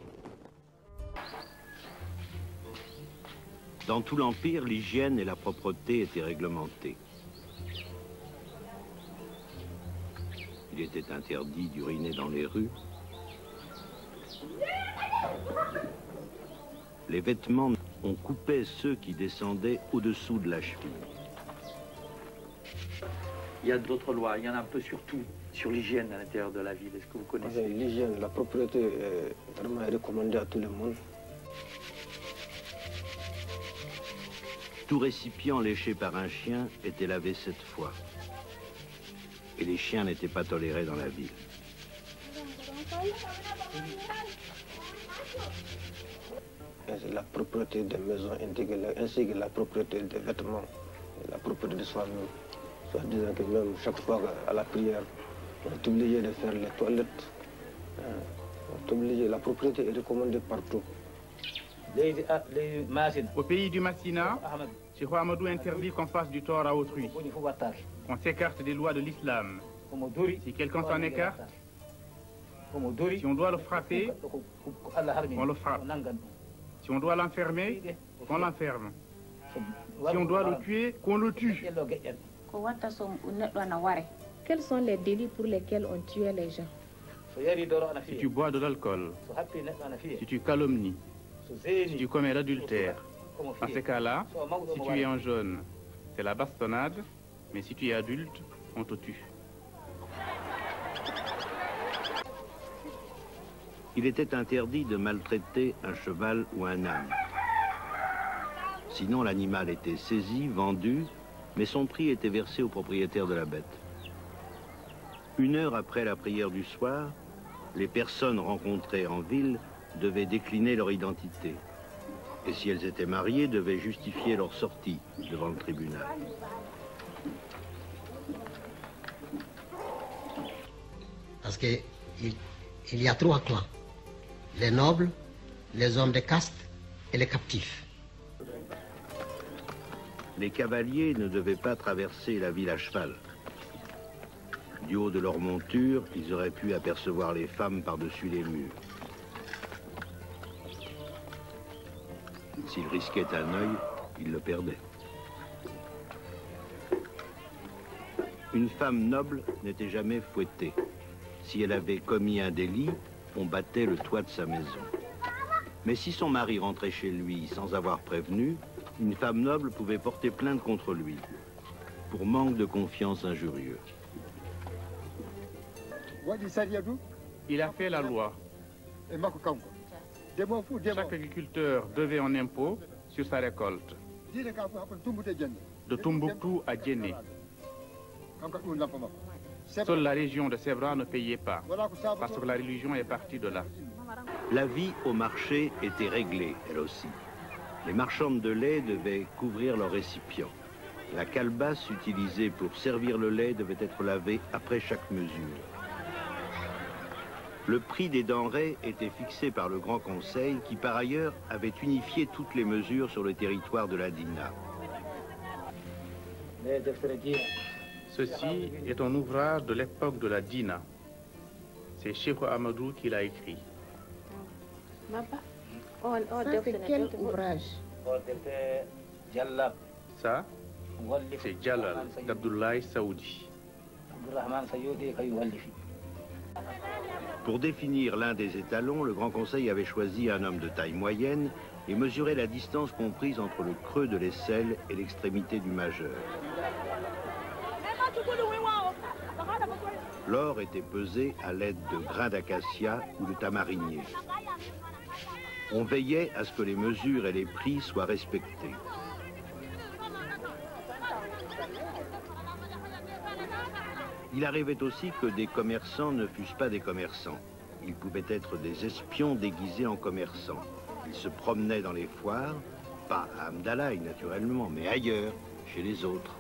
Dans tout l'Empire, l'hygiène et la propreté étaient réglementées. Il était interdit d'uriner dans les rues. Les vêtements, on coupait ceux qui descendaient au-dessous de la cheville. Il y a d'autres lois, il y en a un peu surtout sur l'hygiène à l'intérieur de la ville. Est-ce que vous connaissez? L'hygiène, la propreté est vraiment recommandée à tout le monde. Tout récipient léché par un chien était lavé 7 fois. Et les chiens n'étaient pas tolérés dans la ville. La propreté des maisons ainsi que la propreté des vêtements, la propreté de soi-même. Soit disant que même chaque fois à la prière, on est obligé de faire les toilettes. On est obligé, la propreté est recommandée partout. Au pays du Massina, Cheikh Ahmadou interdit qu'on fasse du tort à autrui. On s'écarte des lois de l'islam. Si quelqu'un s'en écarte, si on doit le frapper, on le frappe. Si on doit l'enfermer, on l'enferme. Si on doit le tuer, qu'on le tue. Quels sont les délits pour lesquels on tuait les gens? Si tu bois de l'alcool, si tu calomnies, si tu commets l'adultère, dans ces cas-là, si tu es un jeune, c'est la bastonnade, mais si tu es adulte, on te tue. Il était interdit de maltraiter un cheval ou un âne. Sinon, l'animal était saisi, vendu, mais son prix était versé au propriétaire de la bête. 1 heure après la prière du soir, les personnes rencontrées en ville devaient décliner leur identité. Et si elles étaient mariées, devaient justifier leur sortie devant le tribunal. Parce qu'il y a 3 clans. Les nobles, les hommes de caste et les captifs. Les cavaliers ne devaient pas traverser la ville à cheval. Du haut de leur monture, ils auraient pu apercevoir les femmes par-dessus les murs. S'ils risquaient un œil, ils le perdaient. Une femme noble n'était jamais fouettée. Si elle avait commis un délit, on battait le toit de sa maison. Mais si son mari rentrait chez lui sans avoir prévenu, une femme noble pouvait porter plainte contre lui, pour manque de confiance injurieux. Il a fait la loi. Chaque agriculteur devait un impôt sur sa récolte, de Tombouctou à Djenné. Seule la région de Sèvres ne payait pas, parce que la religion est partie de là. La vie au marché était réglée, elle aussi. Les marchandes de lait devaient couvrir leurs récipients. La calebasse utilisée pour servir le lait devait être lavée après chaque mesure. Le prix des denrées était fixé par le Grand Conseil qui, par ailleurs, avait unifié toutes les mesures sur le territoire de la Dina. Ceci est un ouvrage de l'époque de la Dina. C'est Cheikh Amadou qui l'a écrit. Ça, c'est quel ouvrage? Ça, c'est Jalal d'Abdoulaye Saoudi. Pour définir l'un des étalons, le Grand Conseil avait choisi un homme de taille moyenne et mesurait la distance comprise entre le creux de l'aisselle et l'extrémité du majeur. L'or était pesé à l'aide de grains d'acacia ou de tamarinier. On veillait à ce que les mesures et les prix soient respectés. Il arrivait aussi que des commerçants ne fussent pas des commerçants. Ils pouvaient être des espions déguisés en commerçants. Ils se promenaient dans les foires, pas à Amdalaï naturellement, mais ailleurs, chez les autres.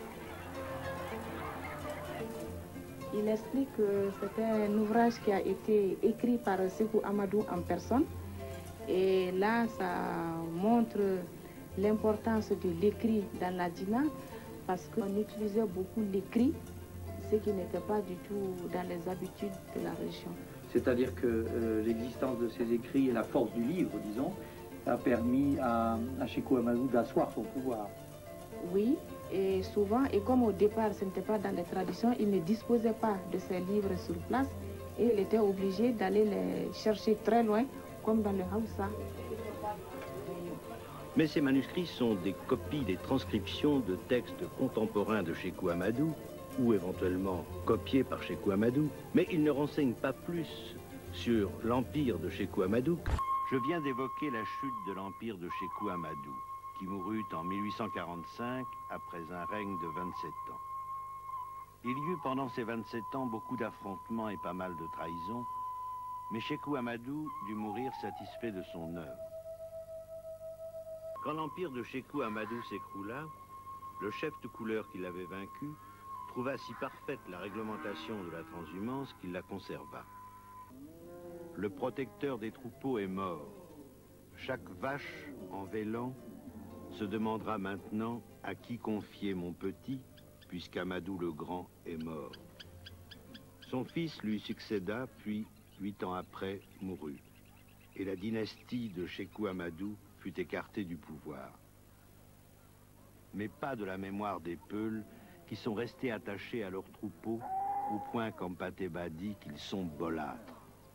Il explique que c'était un ouvrage qui a été écrit par Sékou Amadou en personne. Et là, ça montre l'importance de l'écrit dans la Dina, parce qu'on utilisait beaucoup l'écrit, ce qui n'était pas du tout dans les habitudes de la région. C'est-à-dire que l'existence de ces écrits et la force du livre, disons, a permis à Sékou Amadou d'asseoir son pouvoir. Oui, et souvent, et comme au départ ce n'était pas dans les traditions, il ne disposait pas de ces livres sur place et il était obligé d'aller les chercher très loin, comme dans le Haoussa. Mais ces manuscrits sont des copies, des transcriptions de textes contemporains de Sékou Amadou, ou éventuellement copiés par Sékou Amadou, mais ils ne renseignent pas plus sur l'empire de Sékou Amadou. Je viens d'évoquer la chute de l'empire de Sékou Amadou, qui mourut en 1845 après un règne de 27 ans. Il y eut pendant ces 27 ans beaucoup d'affrontements et pas mal de trahisons, mais Sékou Amadou dut mourir satisfait de son œuvre. Quand l'empire de Sékou Amadou s'écroula, le chef de couleur qui l'avait vaincu trouva si parfaite la réglementation de la transhumance qu'il la conserva. Le protecteur des troupeaux est mort. Chaque vache, en vélant, se demandera maintenant à qui confier mon petit, puisqu'Amadou le Grand est mort. Son fils lui succéda, puis, 8 ans après, mourut. Et la dynastie de Sékou Amadou fut écartée du pouvoir. Mais pas de la mémoire des Peuls, qui sont restés attachés à leurs troupeaux, au point qu'Ampateba dit qu'ils sont bolâtres.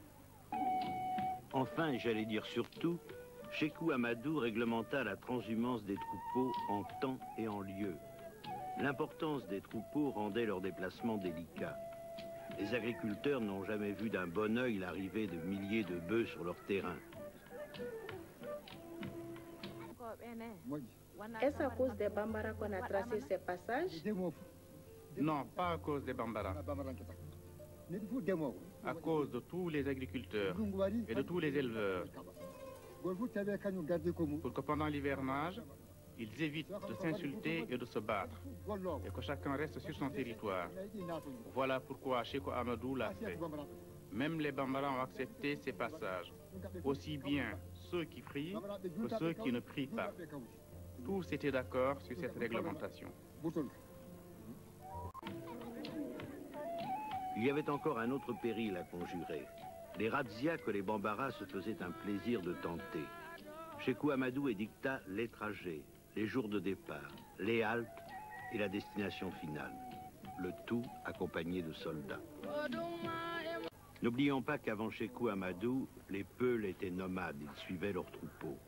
Enfin, et j'allais dire surtout, Sékou Amadou réglementa la transhumance des troupeaux en temps et en lieu. L'importance des troupeaux rendait leur déplacement délicat. Les agriculteurs n'ont jamais vu d'un bon œil l'arrivée de milliers de bœufs sur leur terrain. Est-ce à cause des Bambara qu'on a tracé ces passages? Non, pas à cause des Bambara. À cause de tous les agriculteurs et de tous les éleveurs. Pour que pendant l'hivernage, ils évitent de s'insulter et de se battre, et que chacun reste sur son territoire. Voilà pourquoi Sékou Amadou l'a fait. Même les Bambara ont accepté ces passages, aussi bien ceux qui prient que ceux qui ne prient pas. Tous étaient d'accord sur cette réglementation. Il y avait encore un autre péril à conjurer. Les razzias que les Bambara se faisaient un plaisir de tenter. Sékou Amadou édicta les trajets, les jours de départ, les haltes et la destination finale. le tout accompagné de soldats. N'oublions pas qu'avant Sékou Amadou, les Peuls étaient nomades, ils suivaient leurs troupeaux.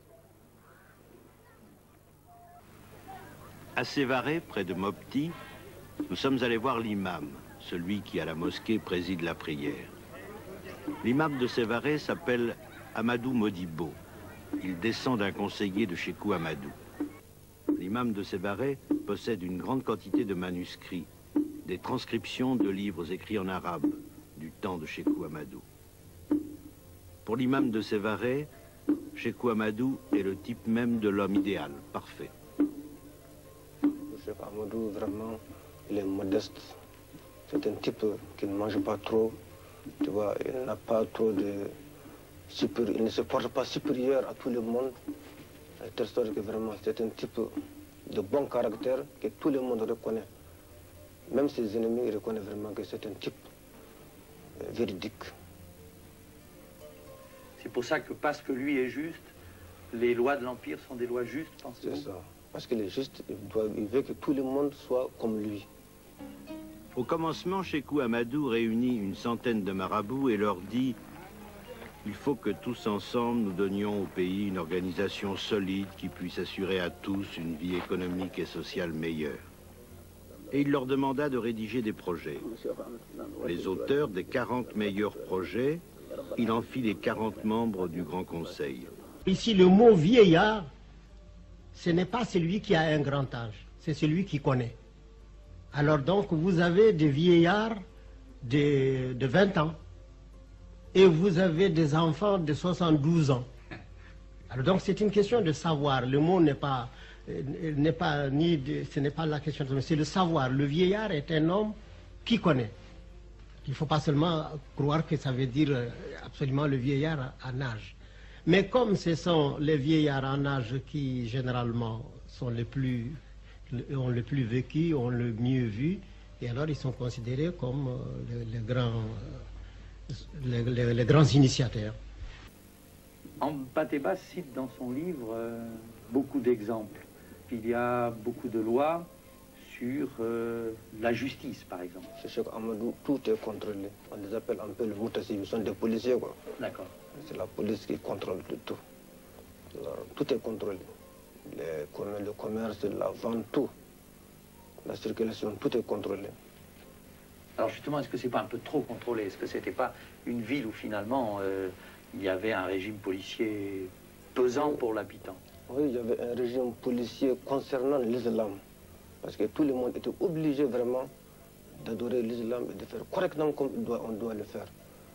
À Sévaré, près de Mopti, nous sommes allés voir l'imam, celui qui à la mosquée préside la prière. L'imam de Sévaré s'appelle Amadou Modibo. Il descend d'un conseiller de Sékou Amadou. L'imam de Sévaré possède une grande quantité de manuscrits, des transcriptions de livres écrits en arabe du temps de Sékou Amadou. Pour l'imam de Sévaré, Sékou Amadou est le type même de l'homme idéal, parfait. Sékou Amadou, vraiment, il est modeste. C'est un type qui ne mange pas trop, tu vois, il n'a pas trop de... il ne se porte pas supérieur à tout le monde. De telle sorte que vraiment, c'est un type de bon caractère que tout le monde reconnaît. Même ses ennemis reconnaissent vraiment que c'est un type véridique. C'est pour ça que, parce que lui est juste, les lois de l'Empire sont des lois justes, pensez-vous? C'est ça. Parce qu'il est juste, il veut que tout le monde soit comme lui. Au commencement, Sékou Amadou réunit une centaine de marabouts et leur dit: il faut que tous ensemble nous donnions au pays une organisation solide qui puisse assurer à tous une vie économique et sociale meilleure. Et il leur demanda de rédiger des projets. Les auteurs des 40 meilleurs projets, il en fit les 40 membres du Grand Conseil. Ici, le mot vieillard, ce n'est pas celui qui a un grand âge, c'est celui qui connaît. Alors donc, vous avez des vieillards de 20 ans et vous avez des enfants de 72 ans. Alors donc, c'est une question de savoir. Le mot ce n'est pas la question de... C'est le savoir. Le vieillard est un homme qui connaît. Il ne faut pas seulement croire que ça veut dire absolument le vieillard en âge. Mais comme ce sont les vieillards en âge qui, généralement, sont ont le plus vécu, ont le mieux vu, et alors ils sont considérés comme les grands initiateurs. Mpateba cite dans son livre beaucoup d'exemples. Il y a beaucoup de lois sur la justice, par exemple. Chez Sékou Amadou, tout est contrôlé. On les appelle un peu le Moutassi, ils sont des policiers, quoi. D'accord. C'est la police qui contrôle tout. Alors, tout est contrôlé. Le commerce, la vente, tout. La circulation, tout est contrôlé. Alors justement, est-ce que c'est pas un peu trop contrôlé? Est-ce que c'était pas une ville où finalement il y avait un régime policier pesant pour l'habitant? Oui, il y avait un régime policier concernant l'islam. Parce que tout le monde était obligé vraiment d'adorer l'islam et de faire correctement comme on doit le faire.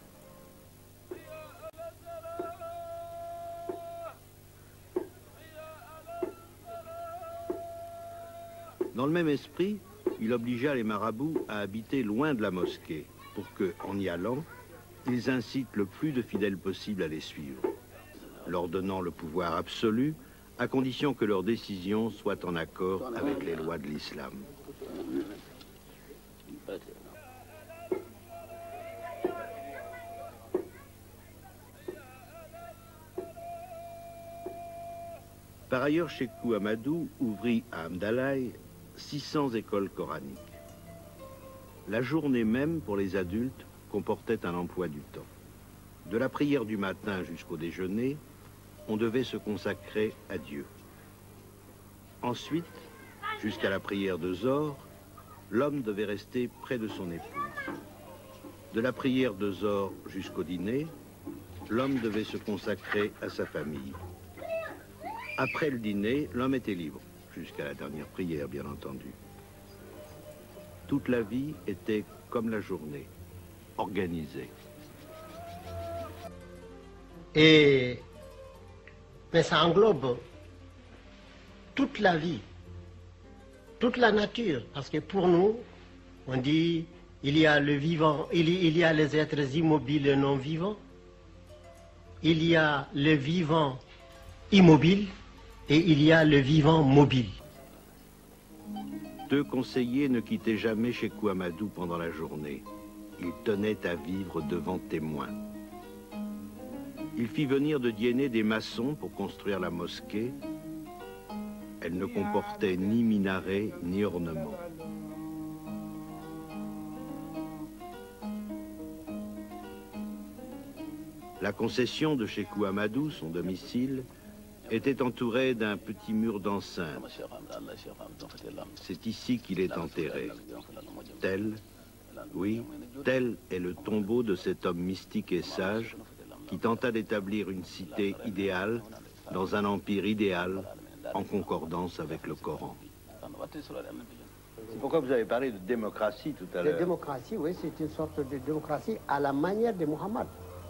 Dans le même esprit, il obligea les marabouts à habiter loin de la mosquée pour que, en y allant, ils incitent le plus de fidèles possible à les suivre, leur donnant le pouvoir absolu à condition que leurs décisions soient en accord avec les lois de l'islam. Par ailleurs, Sékou Amadou ouvrit à Amdalaï 600 écoles coraniques. La journée même, pour les adultes, comportait un emploi du temps. De la prière du matin jusqu'au déjeuner, on devait se consacrer à Dieu. Ensuite, jusqu'à la prière de Zohr, l'homme devait rester près de son épouse. De la prière de Zohr jusqu'au dîner, l'homme devait se consacrer à sa famille. Après le dîner, l'homme était libre, jusqu'à la dernière prière, bien entendu. Toute la vie était comme la journée, organisée. Mais ça englobe toute la vie, toute la nature, parce que pour nous, on dit il y a le vivant, il y a les êtres immobiles et non vivants, il y a le vivant immobile et il y a le vivant mobile. Deux conseillers ne quittaient jamais Sékou Amadou pendant la journée. Ils tenaient à vivre devant témoins. Il fit venir de Dienné des maçons pour construire la mosquée. Elle ne comportait ni minaret ni ornement. La concession de Sékou Amadou, son domicile, était entourée d'un petit mur d'enceinte. C'est ici qu'il est enterré. Tel, oui, tel est le tombeau de cet homme mystique et sage qui tenta d'établir une cité idéale dans un empire idéal en concordance avec le Coran. C'est pourquoi vous avez parlé de démocratie tout à l'heure. La démocratie, oui, c'est une sorte de démocratie à la manière de Mohammed.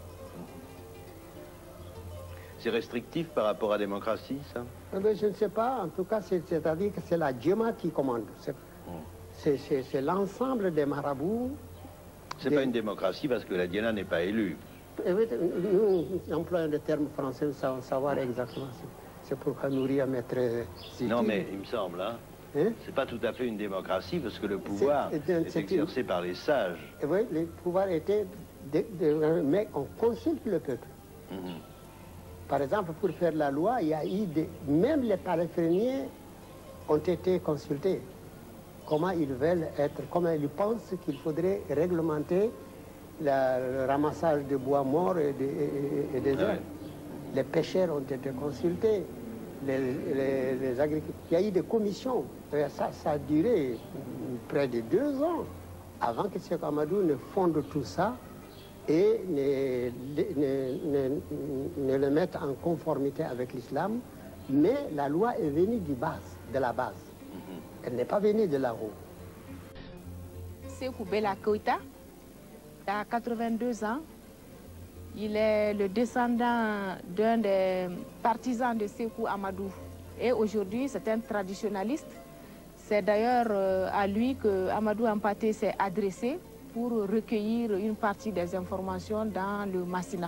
C'est restrictif par rapport à la démocratie, ça? Je ne sais pas, en tout cas, c'est-à-dire que c'est la Djema qui commande. C'est l'ensemble des marabouts. C'est pas une démocratie parce que la Diana n'est pas élue. Nous employons le terme français sans savoir exactement. C'est pourquoi nourrir maître. Non, mais il me semble, hein, c'est pas tout à fait une démocratie parce que le pouvoir est exercé par les sages. Oui, le pouvoir était. Mais on consulte le peuple. Par exemple, pour faire la loi, il y a eu même les palefreniers ont été consultés. Comment ils veulent être, comment ils pensent qu'il faudrait réglementer le ramassage de bois morts et des herbes. Les pêcheurs ont été consultés, les agriculteurs. Il y a eu des commissions. Ça a duré près de 2 ans avant que Sékou Amadou ne fonde tout ça et ne le mette en conformité avec l'islam. Mais la loi est venue de la base. Elle n'est pas venue de là-haut. Sékou Bella Keïta a 82 ans. Il est le descendant d'un des partisans de Sékou Amadou. Et aujourd'hui, c'est un traditionnaliste. C'est d'ailleurs à lui que Amadou Hampâté s'est adressé pour recueillir une partie des informations dans le Massina.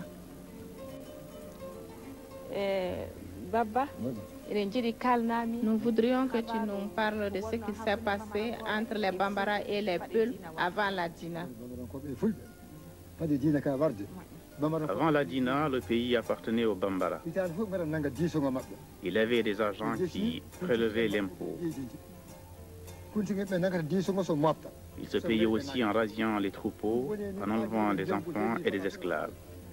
Baba, nous voudrions que tu nous parles de ce qui s'est passé entre les Bambara et les Peuls avant la Dina. Avant la Dina, le pays appartenait aux Bambara. Il avait des agents qui prélevaient l'impôt. Il se payait aussi en rasiant les troupeaux, en enlevant des enfants et des esclaves.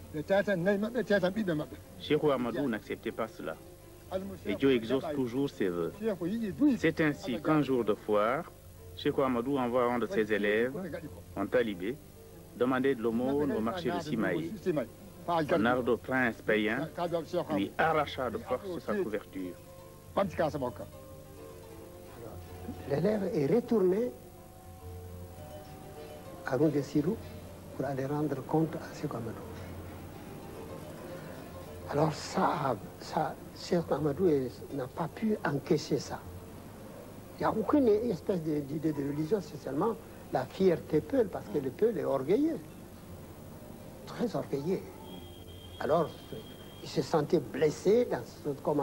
Sékou Amadou n'acceptait pas cela. Et Dieu exauce toujours ses vœux. C'est ainsi qu'un jour de foire, Sékou Amadou envoie un de ses élèves, en talibé, demander de l'aumône au marché de Simaï. Un ardo prince païen lui arracha de force sa couverture. L'élève est retourné à Roudessirou pour aller rendre compte à Sékou Amadou. Alors Sékou Amadou n'a pas pu encaisser ça. Il n'y a aucune espèce d'idée de religion, c'est seulement la fierté Peul, parce que le Peul est orgueilleux, très orgueilleux. Alors, il se sentait blessé, comme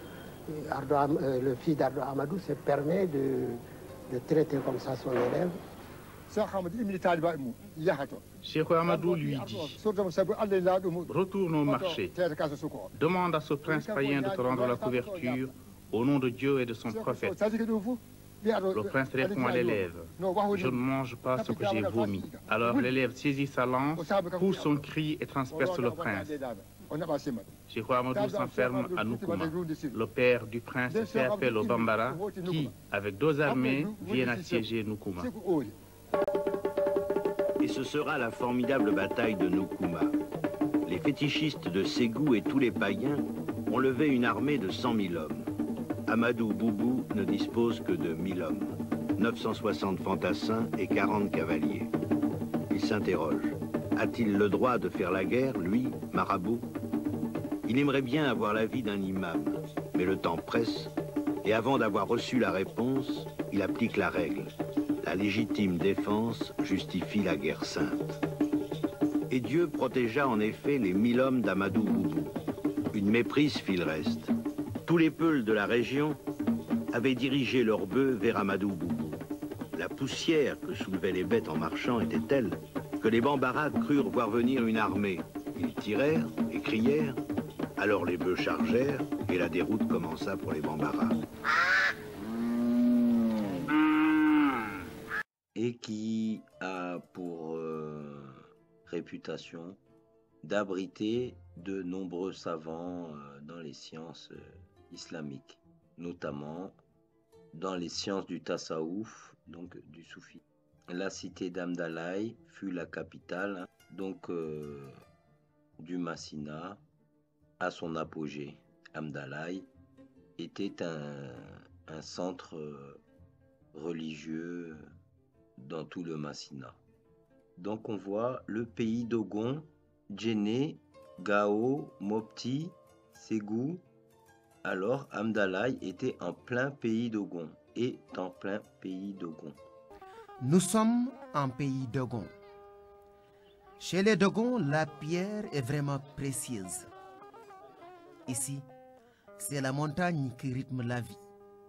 le fils d'Ardo Amadou se permet de traiter comme ça son élève. Sékou Amadou lui dit, retourne au marché, demande à ce prince païen de te rendre la couverture au nom de Dieu et de son prophète. Le prince répond à l'élève, je ne mange pas ce que j'ai vomi. Alors l'élève saisit sa lance, pousse son cri et transperce le prince. Sékou Amadou s'enferme à Noukouma. Le père du prince fait appel aux Bambara qui, avec 2 armées, viennent assiéger Noukouma. Et ce sera la formidable bataille de Noukouma. Les fétichistes de Ségou et tous les païens ont levé une armée de 100 000 hommes. Amadou Boubou ne dispose que de 1000 hommes, 960 fantassins et 40 cavaliers. Il s'interroge. A-t-il le droit de faire la guerre, lui, marabout? Il aimerait bien avoir l'avis d'un imam, mais le temps presse, et avant d'avoir reçu la réponse, il applique la règle. La légitime défense justifie la guerre sainte. Et Dieu protégea en effet les 1000 hommes d'Amadou Boubou. Une méprise fit le reste. Tous les Peuls de la région avaient dirigé leurs bœufs vers Amadou Boubou. La poussière que soulevaient les bêtes en marchant était telle que les Bambara crurent voir venir une armée. Ils tirèrent et crièrent, alors les bœufs chargèrent et la déroute commença pour les Bambara. Et qui a pour réputation d'abriter de nombreux savants dans les sciences islamiques, notamment dans les sciences du tasawwuf, donc du soufi. La cité d'Hamdalaï fut la capitale du Massina à son apogée. Hamdalaï était un centre religieux dans tout le Massina. Donc on voit le pays d'Ogon, Djenné, Gao, Mopti, Ségou. Alors Hamdalaï était en plein pays d'Ogon, Nous sommes en pays Dogon. Chez les Dogons, la pierre est vraiment précieuse. Ici, c'est la montagne qui rythme la vie.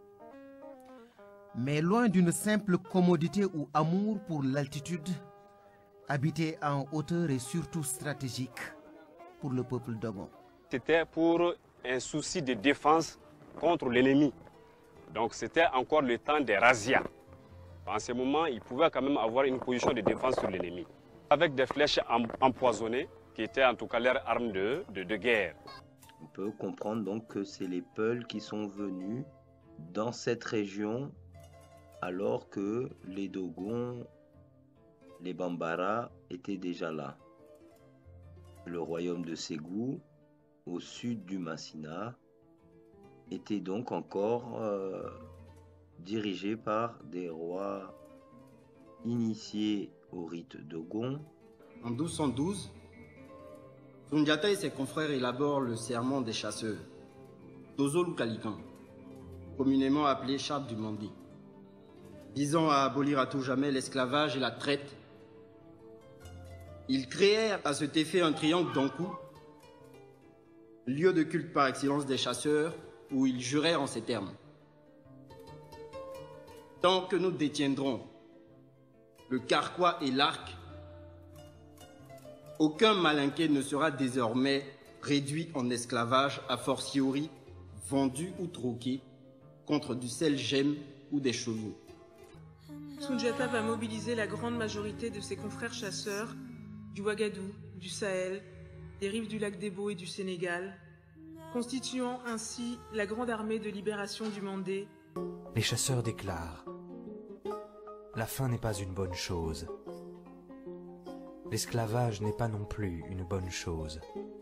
Mais loin d'une simple commodité ou amour pour l'altitude, habiter en hauteur est surtout stratégique pour le peuple Dogon. C'était pour un souci de défense contre l'ennemi. Donc c'était encore le temps des razzias. En ce moment, ils pouvaient quand même avoir une position de défense sur l'ennemi. Avec des flèches empoisonnées, qui étaient en tout cas leur arme de guerre. On peut comprendre donc que c'est les Peuls qui sont venus dans cette région alors que les Dogons, les Bambara étaient déjà là. Le royaume de Ségou, au sud du Massina, était donc encore dirigé par des rois initiés au rite Dogon. En 1212, Soundiata et ses confrères élaborent le serment des chasseurs, Tozolu Kalikan, communément appelé charte du Mandi, visant à abolir à tout jamais l'esclavage et la traite. Ils créèrent à cet effet un triangle d'Ankou, lieu de culte par excellence des chasseurs, où ils jurèrent en ces termes. Tant que nous détiendrons le carquois et l'arc, aucun malinqué ne sera désormais réduit en esclavage, a fortiori vendu ou troqué contre du sel gemme ou des chevaux. Soundiata va mobiliser la grande majorité de ses confrères chasseurs du Ouagadou, du Sahel, des rives du lac Debo et du Sénégal, constituant ainsi la grande armée de libération du Mandé. Les chasseurs déclarent: la faim n'est pas une bonne chose. L'esclavage n'est pas non plus une bonne chose.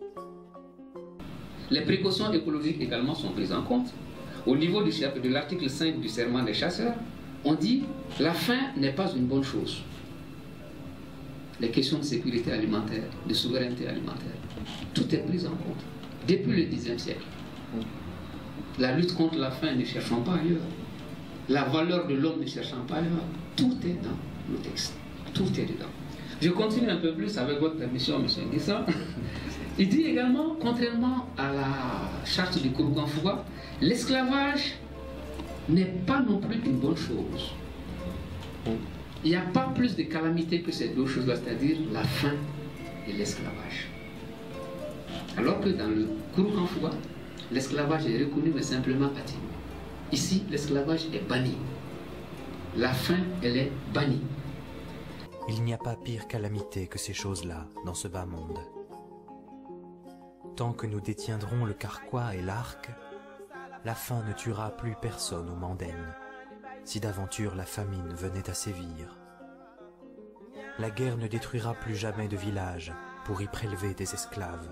Les précautions écologiques également sont prises en compte. Au niveau de l'article 5 du serment des chasseurs, on dit la faim n'est pas une bonne chose. Les questions de sécurité alimentaire, de souveraineté alimentaire, tout est pris en compte depuis le Xe siècle. La lutte contre la faim, ne cherchons pas ailleurs. La valeur de l'homme, ne cherchons pas ailleurs. Tout est dans le texte. Tout est dedans. Je continue un peu plus avec votre permission, M. Nguissa. Il dit également, contrairement à la charte du Kourougan-Fouga, l'esclavage n'est pas non plus une bonne chose. Il n'y a pas plus de calamité que ces deux choses-là, c'est-à-dire la faim et l'esclavage. Alors que dans le Kourougan-Fouga, l'esclavage est reconnu mais simplement atténué. Ici, l'esclavage est banni. La faim, elle est bannie. Il n'y a pas pire calamité que ces choses-là dans ce bas monde. Tant que nous détiendrons le carquois et l'arc, la faim ne tuera plus personne au Mandenne, si d'aventure la famine venait à sévir. La guerre ne détruira plus jamais de village pour y prélever des esclaves.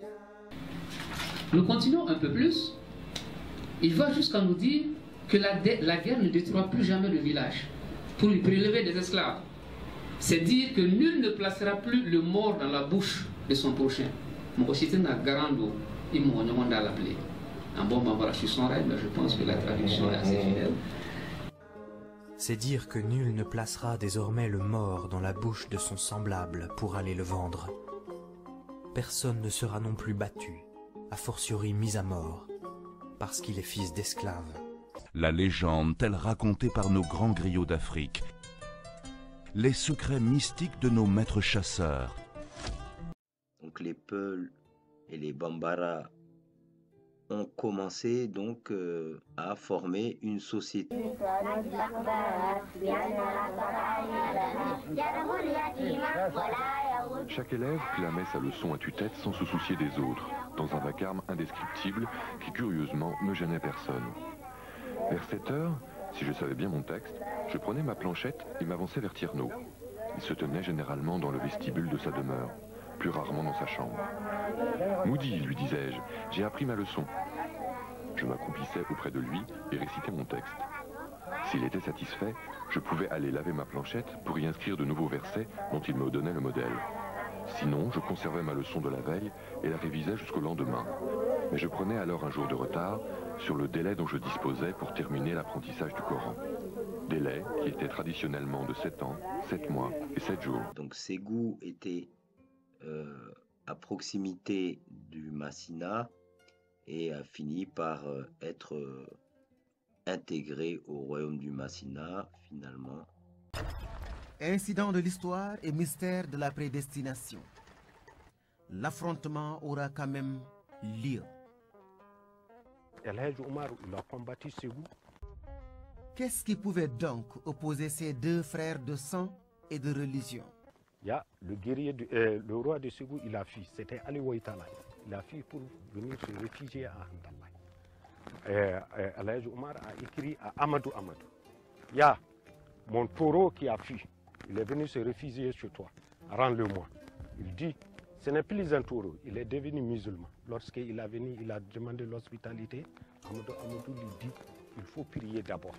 Nous continuons un peu plus. Il va jusqu'à nous dire que la guerre ne détruira plus jamais de village pour y prélever des esclaves. C'est dire que nul ne placera plus le mort dans la bouche de son prochain. C'est dire que nul ne placera désormais le mort dans la bouche de son semblable pour aller le vendre. Personne ne sera non plus battu, a fortiori mis à mort, parce qu'il est fils d'esclave. La légende telle racontée par nos grands griots d'Afrique, les secrets mystiques de nos maîtres chasseurs. Donc les Peuls et les Bambara ont commencé donc à former une société. Chaque élève clamait sa leçon à tue-tête sans se soucier des autres, dans un vacarme indescriptible qui curieusement ne gênait personne. Vers 7 heures, si je savais bien mon texte, je prenais ma planchette et m'avançais vers Tierno. Il se tenait généralement dans le vestibule de sa demeure, plus rarement dans sa chambre. « Moody, lui disais-je, j'ai appris ma leçon. » Je m'accroupissais auprès de lui et récitais mon texte. S'il était satisfait, je pouvais aller laver ma planchette pour y inscrire de nouveaux versets dont il me donnait le modèle. Sinon, je conservais ma leçon de la veille et la révisais jusqu'au lendemain. Mais je prenais alors un jour de retard sur le délai dont je disposais pour terminer l'apprentissage du Coran. Délai qui était traditionnellement de 7 ans, 7 mois et 7 jours. Donc Ségou était à proximité du Massina et a fini par être intégré au royaume du Massina finalement. Incident de l'histoire et mystère de la prédestination. L'affrontement aura quand même lieu. El Hadj Omar, il a combattu Ségou. Qu'est-ce qui pouvait donc opposer ces deux frères de sang et de religion? Il y a le guerrier, le roi de Ségou, il a fui. C'était Ali Ouaitala. Il a fui pour venir se réfugier à Handalay. El Hadj Omar a écrit à Amadou Amadou. Il y a mon taureau qui a fui. Il est venu se réfugier chez toi. Rends-le-moi. Il dit, ce n'est plus un taureau, il est devenu musulman. Lorsqu'il est venu, il a demandé l'hospitalité. Amadou Amadou lui dit, il faut prier d'abord.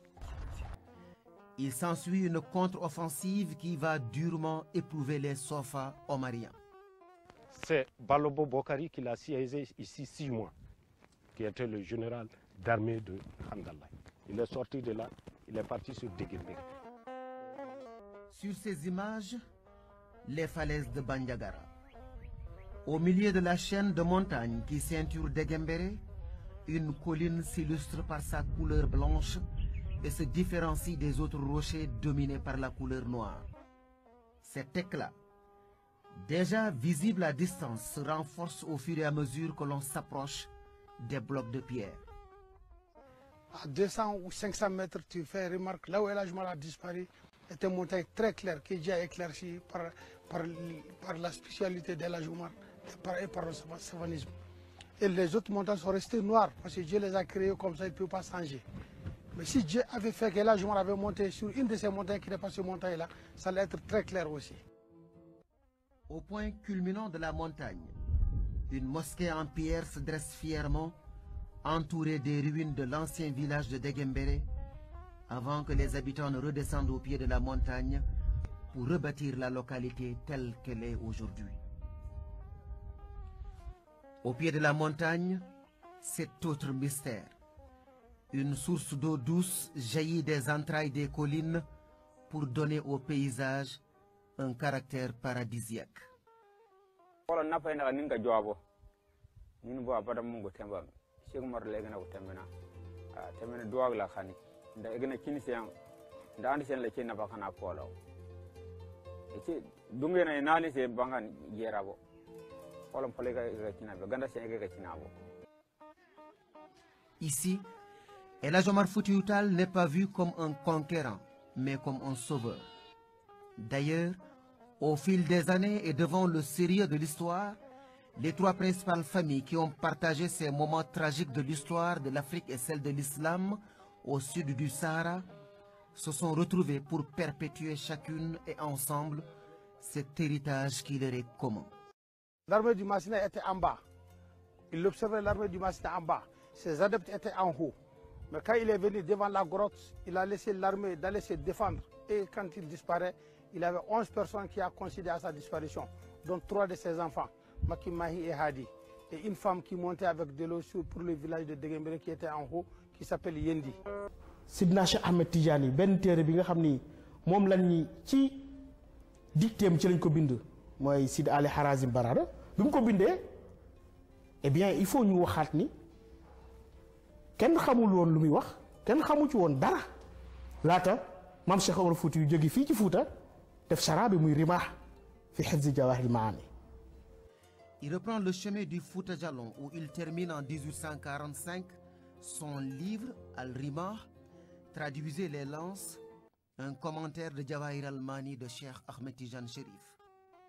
Il s'ensuit une contre-offensive qui va durement éprouver les Sofa omariens. C'est Balobo Bokari qui l'a siégé ici 6 mois, qui était le général d'armée de Handalay. Il est sorti de là, il est parti sur Degembéré. Sur ces images, les falaises de Bandiagara. Au milieu de la chaîne de montagnes qui ceinture Degembéré, une colline s'illustre par sa couleur blanche et se différencie des autres rochers dominés par la couleur noire. Cet éclat, déjà visible à distance, se renforce au fur et à mesure que l'on s'approche des blocs de pierre. À 200 ou 500 mètres, tu fais remarque, là où El Hadj Omar a disparu, est une montagne très claire qui est déjà éclaircie par la spécialité d'El Hadj Omar et par le savanisme. Et les autres montagnes sont restées noires parce que Dieu les a créées comme ça, il ne peut pas changer. Mais si Dieu avait fait que El Hadj Omar avait monté sur une de ces montagnes qui n'est pas cette montagne-là, ça allait être très clair aussi. Au point culminant de la montagne, une mosquée en pierre se dresse fièrement, entourée des ruines de l'ancien village de Degembéré, avant que les habitants ne redescendent au pied de la montagne pour rebâtir la localité telle qu'elle est aujourd'hui. Au pied de la montagne, cet autre mystère. Une source d'eau douce jaillit des entrailles des collines pour donner au paysage un caractère paradisiaque. Ici, El Hadj Omar Foutiyou Tall n'est pas vu comme un conquérant, mais comme un sauveur. D'ailleurs, au fil des années et devant le sérieux de l'histoire, les trois principales familles qui ont partagé ces moments tragiques de l'histoire de l'Afrique et celle de l'islam au sud du Sahara se sont retrouvées pour perpétuer chacune et ensemble cet héritage qui leur est commun. L'armée du Massina était en bas. Il observait l'armée du Massina en bas. Ses adeptes étaient en haut. Mais quand il est venu devant la grotte, il a laissé l'armée d'aller se défendre. Et quand il disparaît, il avait 11 personnes qui ont considéré à sa disparition, dont 3 de ses enfants, Maki, Mahi et Hadi. Et une femme qui montait avec de l'eau pour le village de Degembéré qui était en haut, qui s'appelle Yendi. Sidna Cheikh Ahmed Tidiane benn téere bi nga xam ni moom lañ ñi ci dictéem ci lañ ko bind mooy Sidi Ali Harazim Barada bi mu ko bindee eh bien il faut ñu waxaat ni kenn xamul woon lu muy wax kenn xamu ci woon dara laata maam Cheikh Omar Fouti yu jóge fii ci Fouta def chara bi muy rimaax fi hifzi jawahir maani. Il reprend le chemin du Fouta Djallon où il termine en 1845 son livre Al-Rimah, traduisez les lances, un commentaire de Jawahir al-Mani de Cheikh Ahmed Tidiane Chérif.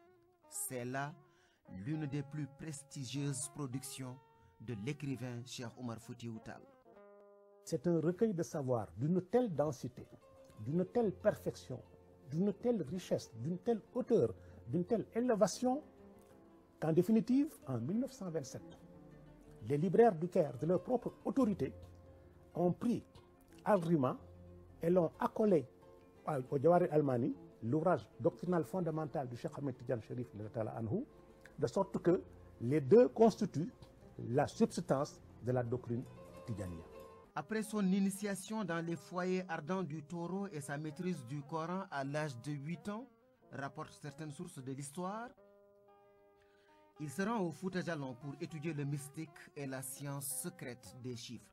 C'est là l'une des plus prestigieuses productions de l'écrivain Cheikh Oumar Foutiyou Tall. C'est un recueil de savoir d'une telle densité, d'une telle perfection, d'une telle richesse, d'une telle hauteur, d'une telle élévation, qu'en définitive, en 1927, les libraires du Caire, de leur propre autorité, ont pris Al-Rima et l'ont accolé au Jawahir al-Mani, l'ouvrage doctrinal fondamental du Cheikh Ahmed Tidiane Chérif, de sorte que les deux constituent la substance de la doctrine tidjaniya. Après son initiation dans les foyers ardents du taureau et sa maîtrise du Coran à l'âge de 8 ans, rapportent certaines sources de l'histoire, il se rend au Fouta Djallon pour étudier le mystique et la science secrète des chiffres.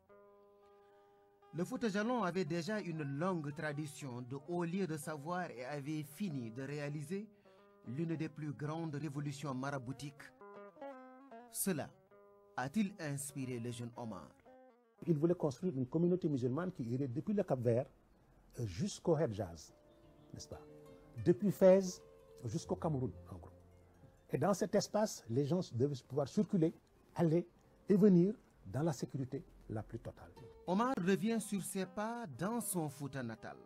Le Fouta Djallon avait déjà une longue tradition de hauts lieux de savoir et avait fini de réaliser l'une des plus grandes révolutions maraboutiques. Cela a-t-il inspiré le jeune Omar? Il voulait construire une communauté musulmane qui irait depuis le Cap-Vert jusqu'au Hedjaz, n'est-ce pas? Depuis Fès jusqu'au Cameroun, en gros. Et dans cet espace, les gens devaient pouvoir circuler, aller et venir dans la sécurité la plus totale. Omar revient sur ses pas dans son Fouta natal.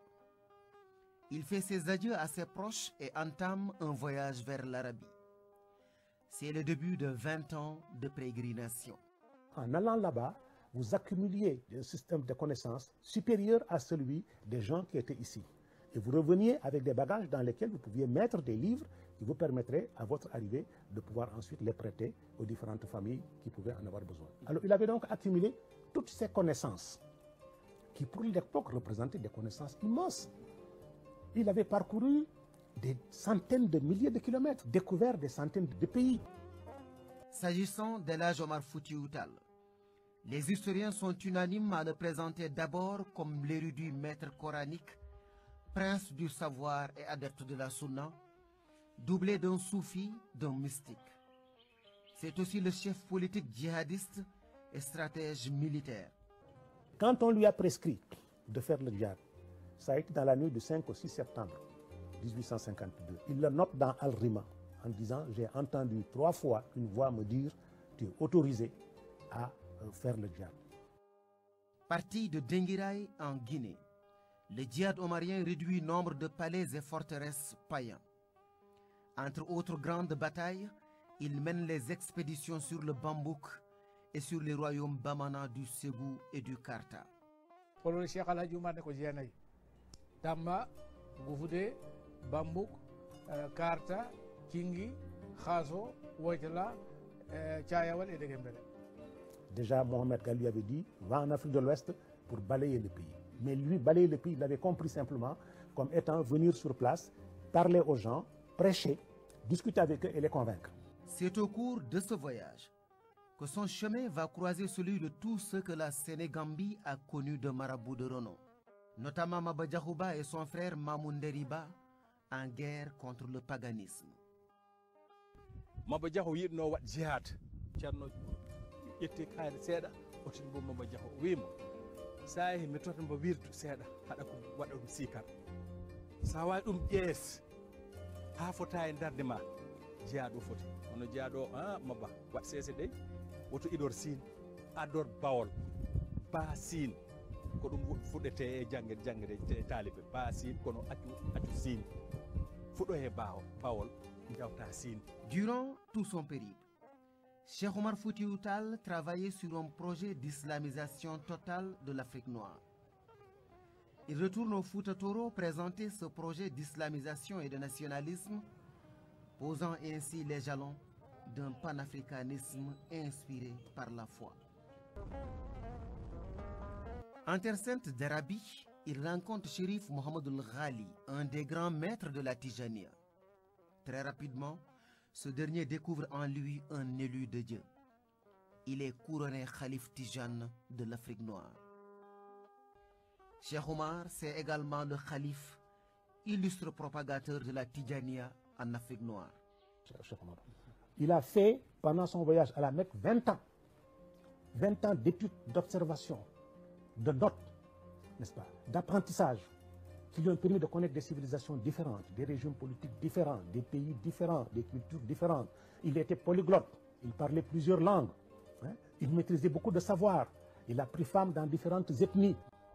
Il fait ses adieux à ses proches et entame un voyage vers l'Arabie. C'est le début de 20 ans de pérégrination. En allant là-bas, vous accumuliez un système de connaissances supérieur à celui des gens qui étaient ici. Et vous reveniez avec des bagages dans lesquels vous pouviez mettre des livres qui vous permettraient, à votre arrivée, de pouvoir ensuite les prêter aux différentes familles qui pouvaient en avoir besoin. Alors il avait donc accumulé toutes ces connaissances qui, pour l'époque, représentaient des connaissances immenses. Il avait parcouru des centaines de milliers de kilomètres, découvert des centaines de pays. S'agissant d'El Hadj Omar Foutiyou Tall, les historiens sont unanimes à le présenter d'abord comme l'érudit maître coranique, prince du savoir et adepte de la sunna, doublé d'un soufi, d'un mystique. C'est aussi le chef politique djihadiste et stratège militaire. Quand on lui a prescrit de faire le djihad, ça a été dans la nuit du 5 au 6 septembre 1852. Il le note dans Al-Rima en disant « J'ai entendu 3 fois une voix me dire « Tu es autorisé à faire le djihad ». Parti de Denguiraï en Guinée, le djihad omarien réduit nombre de palais et forteresses païens. Entre autres grandes batailles, il mène les expéditions sur le Bambouk et sur les royaumes Bamana du Ségou et du Karta. Tamba, Goufoudé, Bambouk, Karta, Kingi, Khaso, Ouattala, Tchayawal et Degembele. Déjà, Mohamed Ghali avait dit va en Afrique de l'Ouest pour balayer le pays. Mais lui, balayer le pays, il l'avait compris simplement comme étant venir sur place, parler aux gens, prêcher, discuter avec eux et les convaincre. C'est au cours de ce voyage que son chemin va croiser celui de tous ceux que la Sénégambie a connus de marabouts de renom, notamment Maba Diakhouba et son frère Mamoun Deriba en guerre contre le paganisme. Maba Diakhou yitno wat jihad ceerno ƴetti kaari seeɗa otin bo Maba Diakhou wiimo sa yehi mi tota mbo wirdu seeɗa haɗa ko waɗa ɗum sikar sa wawi ɗum ƴees ha fota e darde ma jihad o foti hono jihad o Maba wat sese ɗey woto iɗor Sine addor Bawol ba Sine ko ɗum fuɗɗete e jangguede taaliɓe ba Sine kono accu Sine fuɗɗo e Bawol jawta Sine. Durant tout son périple, Cheikh Oumar Foutiyou Tall travaillait sur un projet d'islamisation totale de l'Afrique noire. Il retourne au Fouta Toro présenter ce projet d'islamisation et de nationalisme, posant ainsi les jalons d'un panafricanisme inspiré par la foi. En terre sainte d'Arabie, il rencontre Chérif Mohamedou Ghali, un des grands maîtres de la Tijaniya. Très rapidement, ce dernier découvre en lui un élu de Dieu. Il est couronné Khalif Tijane de l'Afrique noire. Cheikh Oumar, c'est également le Khalif, illustre propagateur de la Tijaniya en Afrique noire. Il a fait, pendant son voyage à la Mecque, 20 ans. 20 ans d'études, d'observation, de notes, n'est-ce pas, d'apprentissage, qui lui ont permis de connaître des civilisations différentes, des régimes politiques différents, des pays différents, des cultures différentes. Il était polyglotte, il parlait plusieurs langues, hein. Il maîtrisait beaucoup de savoirs, il a pris femme dans différentes ethnies.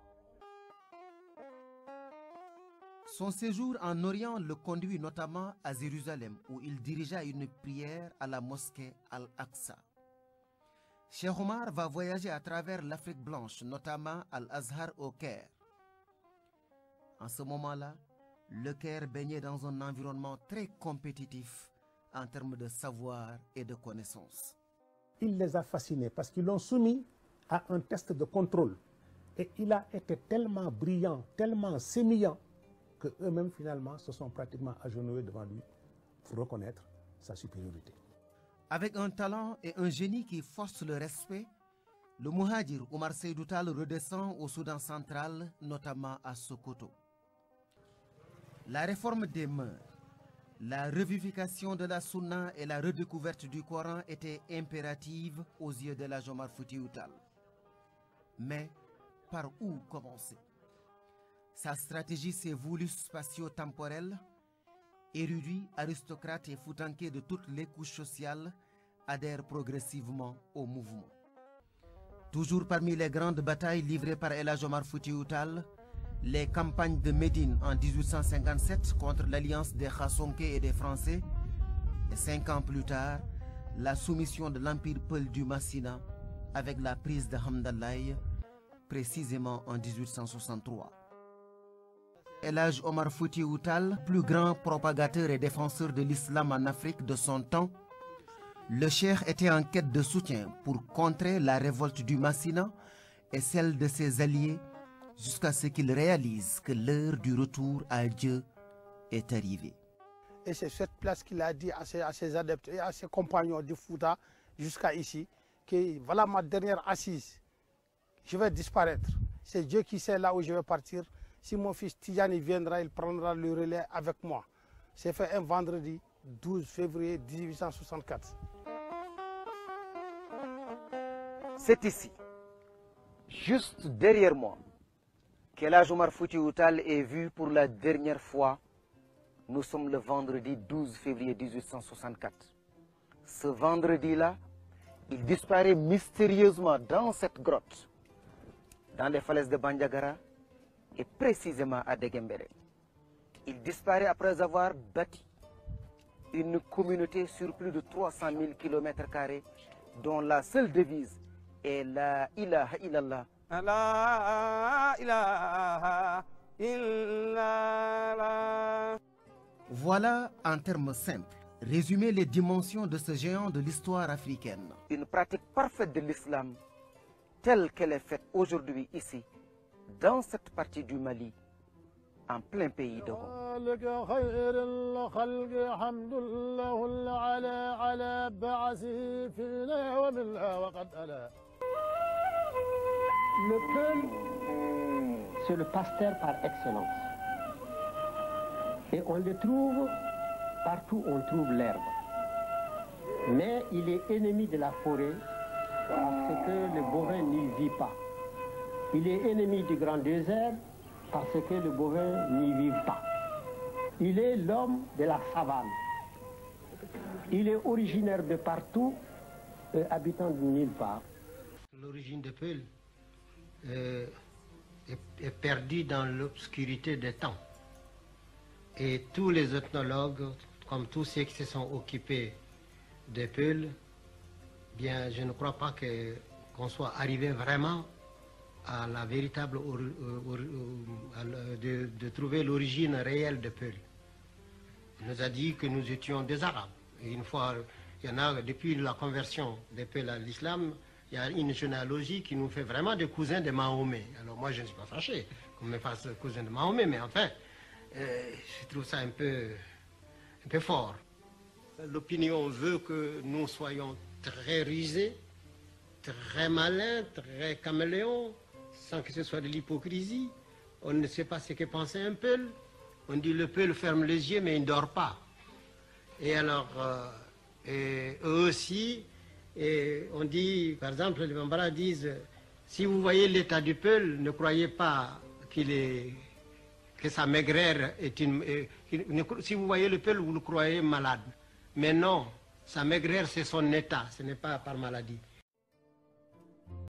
Son séjour en Orient le conduit notamment à Jérusalem, où il dirigea une prière à la mosquée Al-Aqsa. Cheikh Omar va voyager à travers l'Afrique blanche, notamment Al-Azhar au Caire. En ce moment-là, le Caire baignait dans un environnement très compétitif en termes de savoir et de connaissances. Il les a fascinés parce qu'ils l'ont soumis à un test de contrôle. Et il a été tellement brillant, tellement sémillant, qu'eux-mêmes finalement se sont pratiquement agenouillés devant lui pour reconnaître sa supériorité. Avec un talent et un génie qui forcent le respect, le Muhajir Omar Seydou Tall redescend au Soudan central, notamment à Sokoto. La réforme des mœurs, la revivification de la Sunna et la redécouverte du Coran étaient impératives aux yeux de l'Hadj Omar Foutiyou Tall. Mais par où commencer? Sa stratégie s'est voulue spatio-temporelle. Érudits, aristocrates et foutanqués de toutes les couches sociales adhèrent progressivement au mouvement. Toujours parmi les grandes batailles livrées par El Hadj Omar Foutiyou Tall, les campagnes de Médine en 1857 contre l'alliance des Khassonké et des Français, et 5 ans plus tard, la soumission de l'Empire Peul du Massina avec la prise de Hamdallaye, précisément en 1863. El Hadj Omar Foutiyou Tall, plus grand propagateur et défenseur de l'islam en Afrique de son temps, le cheikh était en quête de soutien pour contrer la révolte du Massina et celle de ses alliés jusqu'à ce qu'il réalise que l'heure du retour à Dieu est arrivée. Et c'est cette place qu'il a dit à ses adeptes et à ses compagnons du Fouta jusqu'à ici, que voilà ma dernière assise, je vais disparaître. C'est Dieu qui sait là où je vais partir. Si mon fils Tidjani viendra, il prendra le relais avec moi. C'est fait un vendredi 12 février 1864. C'est ici, juste derrière moi, qu'El Hadj Omar Foutiyou Tall est vu pour la dernière fois. Nous sommes le vendredi 12 février 1864. Ce vendredi-là, il disparaît mystérieusement dans cette grotte, dans les falaises de Bandiagara, et précisément à Degembere. Il disparaît après avoir bâti une communauté sur plus de 300 000 km², dont la seule devise est la ilaha illallah. La ilaha illallah. Voilà, en termes simples, résumer les dimensions de ce géant de l'histoire africaine. Une pratique parfaite de l'islam, telle qu'elle est faite aujourd'hui ici, dans cette partie du Mali, en plein pays de Rome. Le Peul, c'est le pasteur par excellence. Et on le trouve partout où on trouve l'herbe. Mais il est ennemi de la forêt parce que le bovin n'y vit pas. Il est ennemi du grand désert parce que le bovin n'y vit pas. Il est l'homme de la savane. Il est originaire de partout, habitant de nulle part. L'origine de Peul est perdue dans l'obscurité des temps. Et tous les ethnologues, comme tous ceux qui se sont occupés de Peul, bien, je ne crois pas qu'on soit arrivé vraiment à la véritable de trouver l'origine réelle de Peul. Il nous a dit que nous étions des Arabes. Et une fois, il y en a, depuis la conversion des Peul à l'islam, il y a une généalogie qui nous fait vraiment des cousins de Mahomet. Alors moi, je ne suis pas fâché qu'on me fasse cousin de Mahomet, mais enfin, je trouve ça un peu fort. L'opinion veut que nous soyons très rusés, très malins, très caméléons, sans que ce soit de l'hypocrisie. On ne sait pas ce que pensait un Peul. On dit le Peul ferme les yeux, mais il ne dort pas. Et alors, eux aussi, et on dit, par exemple, les Bambara disent, si vous voyez l'état du Peul, ne croyez pas qu'il que sa maigreur est si vous voyez le peuple, vous le croyez malade. Mais non, sa maigreur, c'est son état, ce n'est pas par maladie.